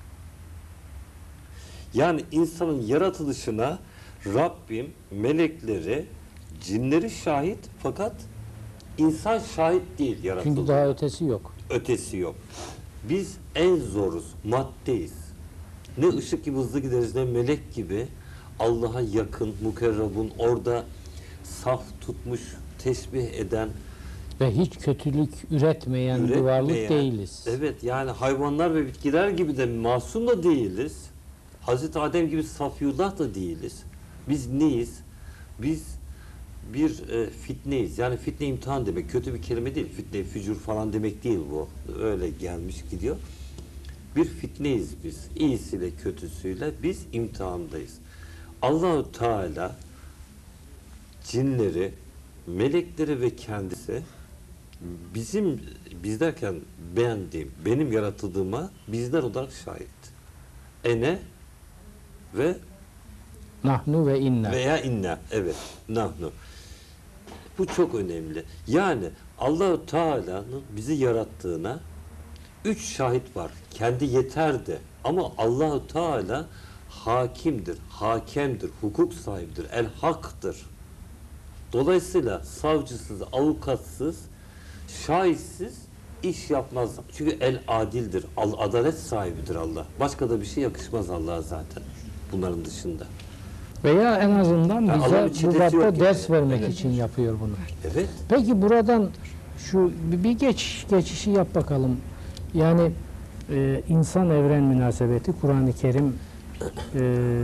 Yani insanın yaratılışına Rabbim melekleri, cinleri şahit, fakat insan şahit değil yaratıldı. Çünkü daha ötesi yok. Ötesi yok. Biz en zoruz, maddeyiz. Ne ışık gibi hızlı gideriz, ne melek gibi Allah'a yakın, mukerrabun, orada saf tutmuş, tesbih eden, Ve hiç kötülük üretmeyen bir varlık üretmeyen, değiliz. Evet, yani hayvanlar ve bitkiler gibi de masum da değiliz. Hazreti Adem gibi safiyullah da değiliz. Biz neyiz? Biz bir e, fitneyiz. Yani fitne imtihan demek. Kötü bir kelime değil. Fitne, fücur falan demek değil bu. Öyle gelmiş gidiyor. Bir fitneyiz biz. İyisiyle kötüsüyle biz imtihandayız. Allah-u Teala cinleri, melekleri ve kendisi bizim, biz derken ben diyeyim, benim yaratıldığıma bizler olarak şahit. Ene ve Nahnu ve inna. veya inna. Evet. Nahnu. Bu çok önemli. Yani Allah-u Teala'nın bizi yarattığına üç şahit var. Kendi yeterdi. Ama Allah-u Teala hakimdir, hakemdir, hukuk sahibidir, el haktır. Dolayısıyla savcısız, avukatsız, şahitsiz iş yapmaz. Çünkü el adildir, al adalet sahibidir Allah. Başka da bir şey yakışmaz Allah'a zaten. bunların dışında. Veya en azından Ya bize Allah'ın bu çetesi bapta yok ders yani. vermek Evet. için yapıyor bunu. Evet. Peki buradan şu bir bir geç geçişi yap bakalım. Yani e, insan evren münasebeti Kur'an-ı Kerim e,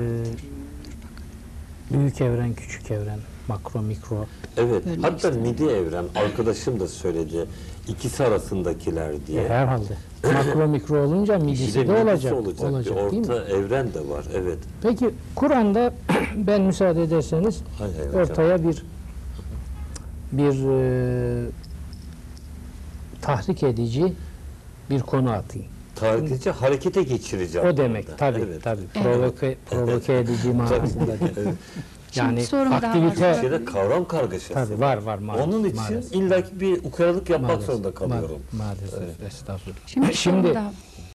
büyük evren, küçük evren, makro, mikro. Evet. Böyle Hatta işte. midi evren arkadaşım da söyledi. İkisi arasındakiler diye. E, herhalde. Makro, mikro olunca midisi İkisi de midisi olacak. olacak. Olacak, bir değil mi? orta evren de var. Evet. Peki Kur'an'da ben müsaade ederseniz Hay hay hocam. ortaya bir bir e, tahrik edici bir konu atayım. Tahrik edici, harekete geçireceğim. O demek orada. tabii Evet. tabii provoke, provoke edici manasında değil. Evet. Yani sorum daha var. aktivite Şeyde kavram kargaşası. tabii var var maalesef. Onun için maalesef. illaki bir ukalalık yapmak Maalesef, zorunda kalıyorum. ma- Maalesef estağfurullah. Şimdi, Şimdi sorum daha-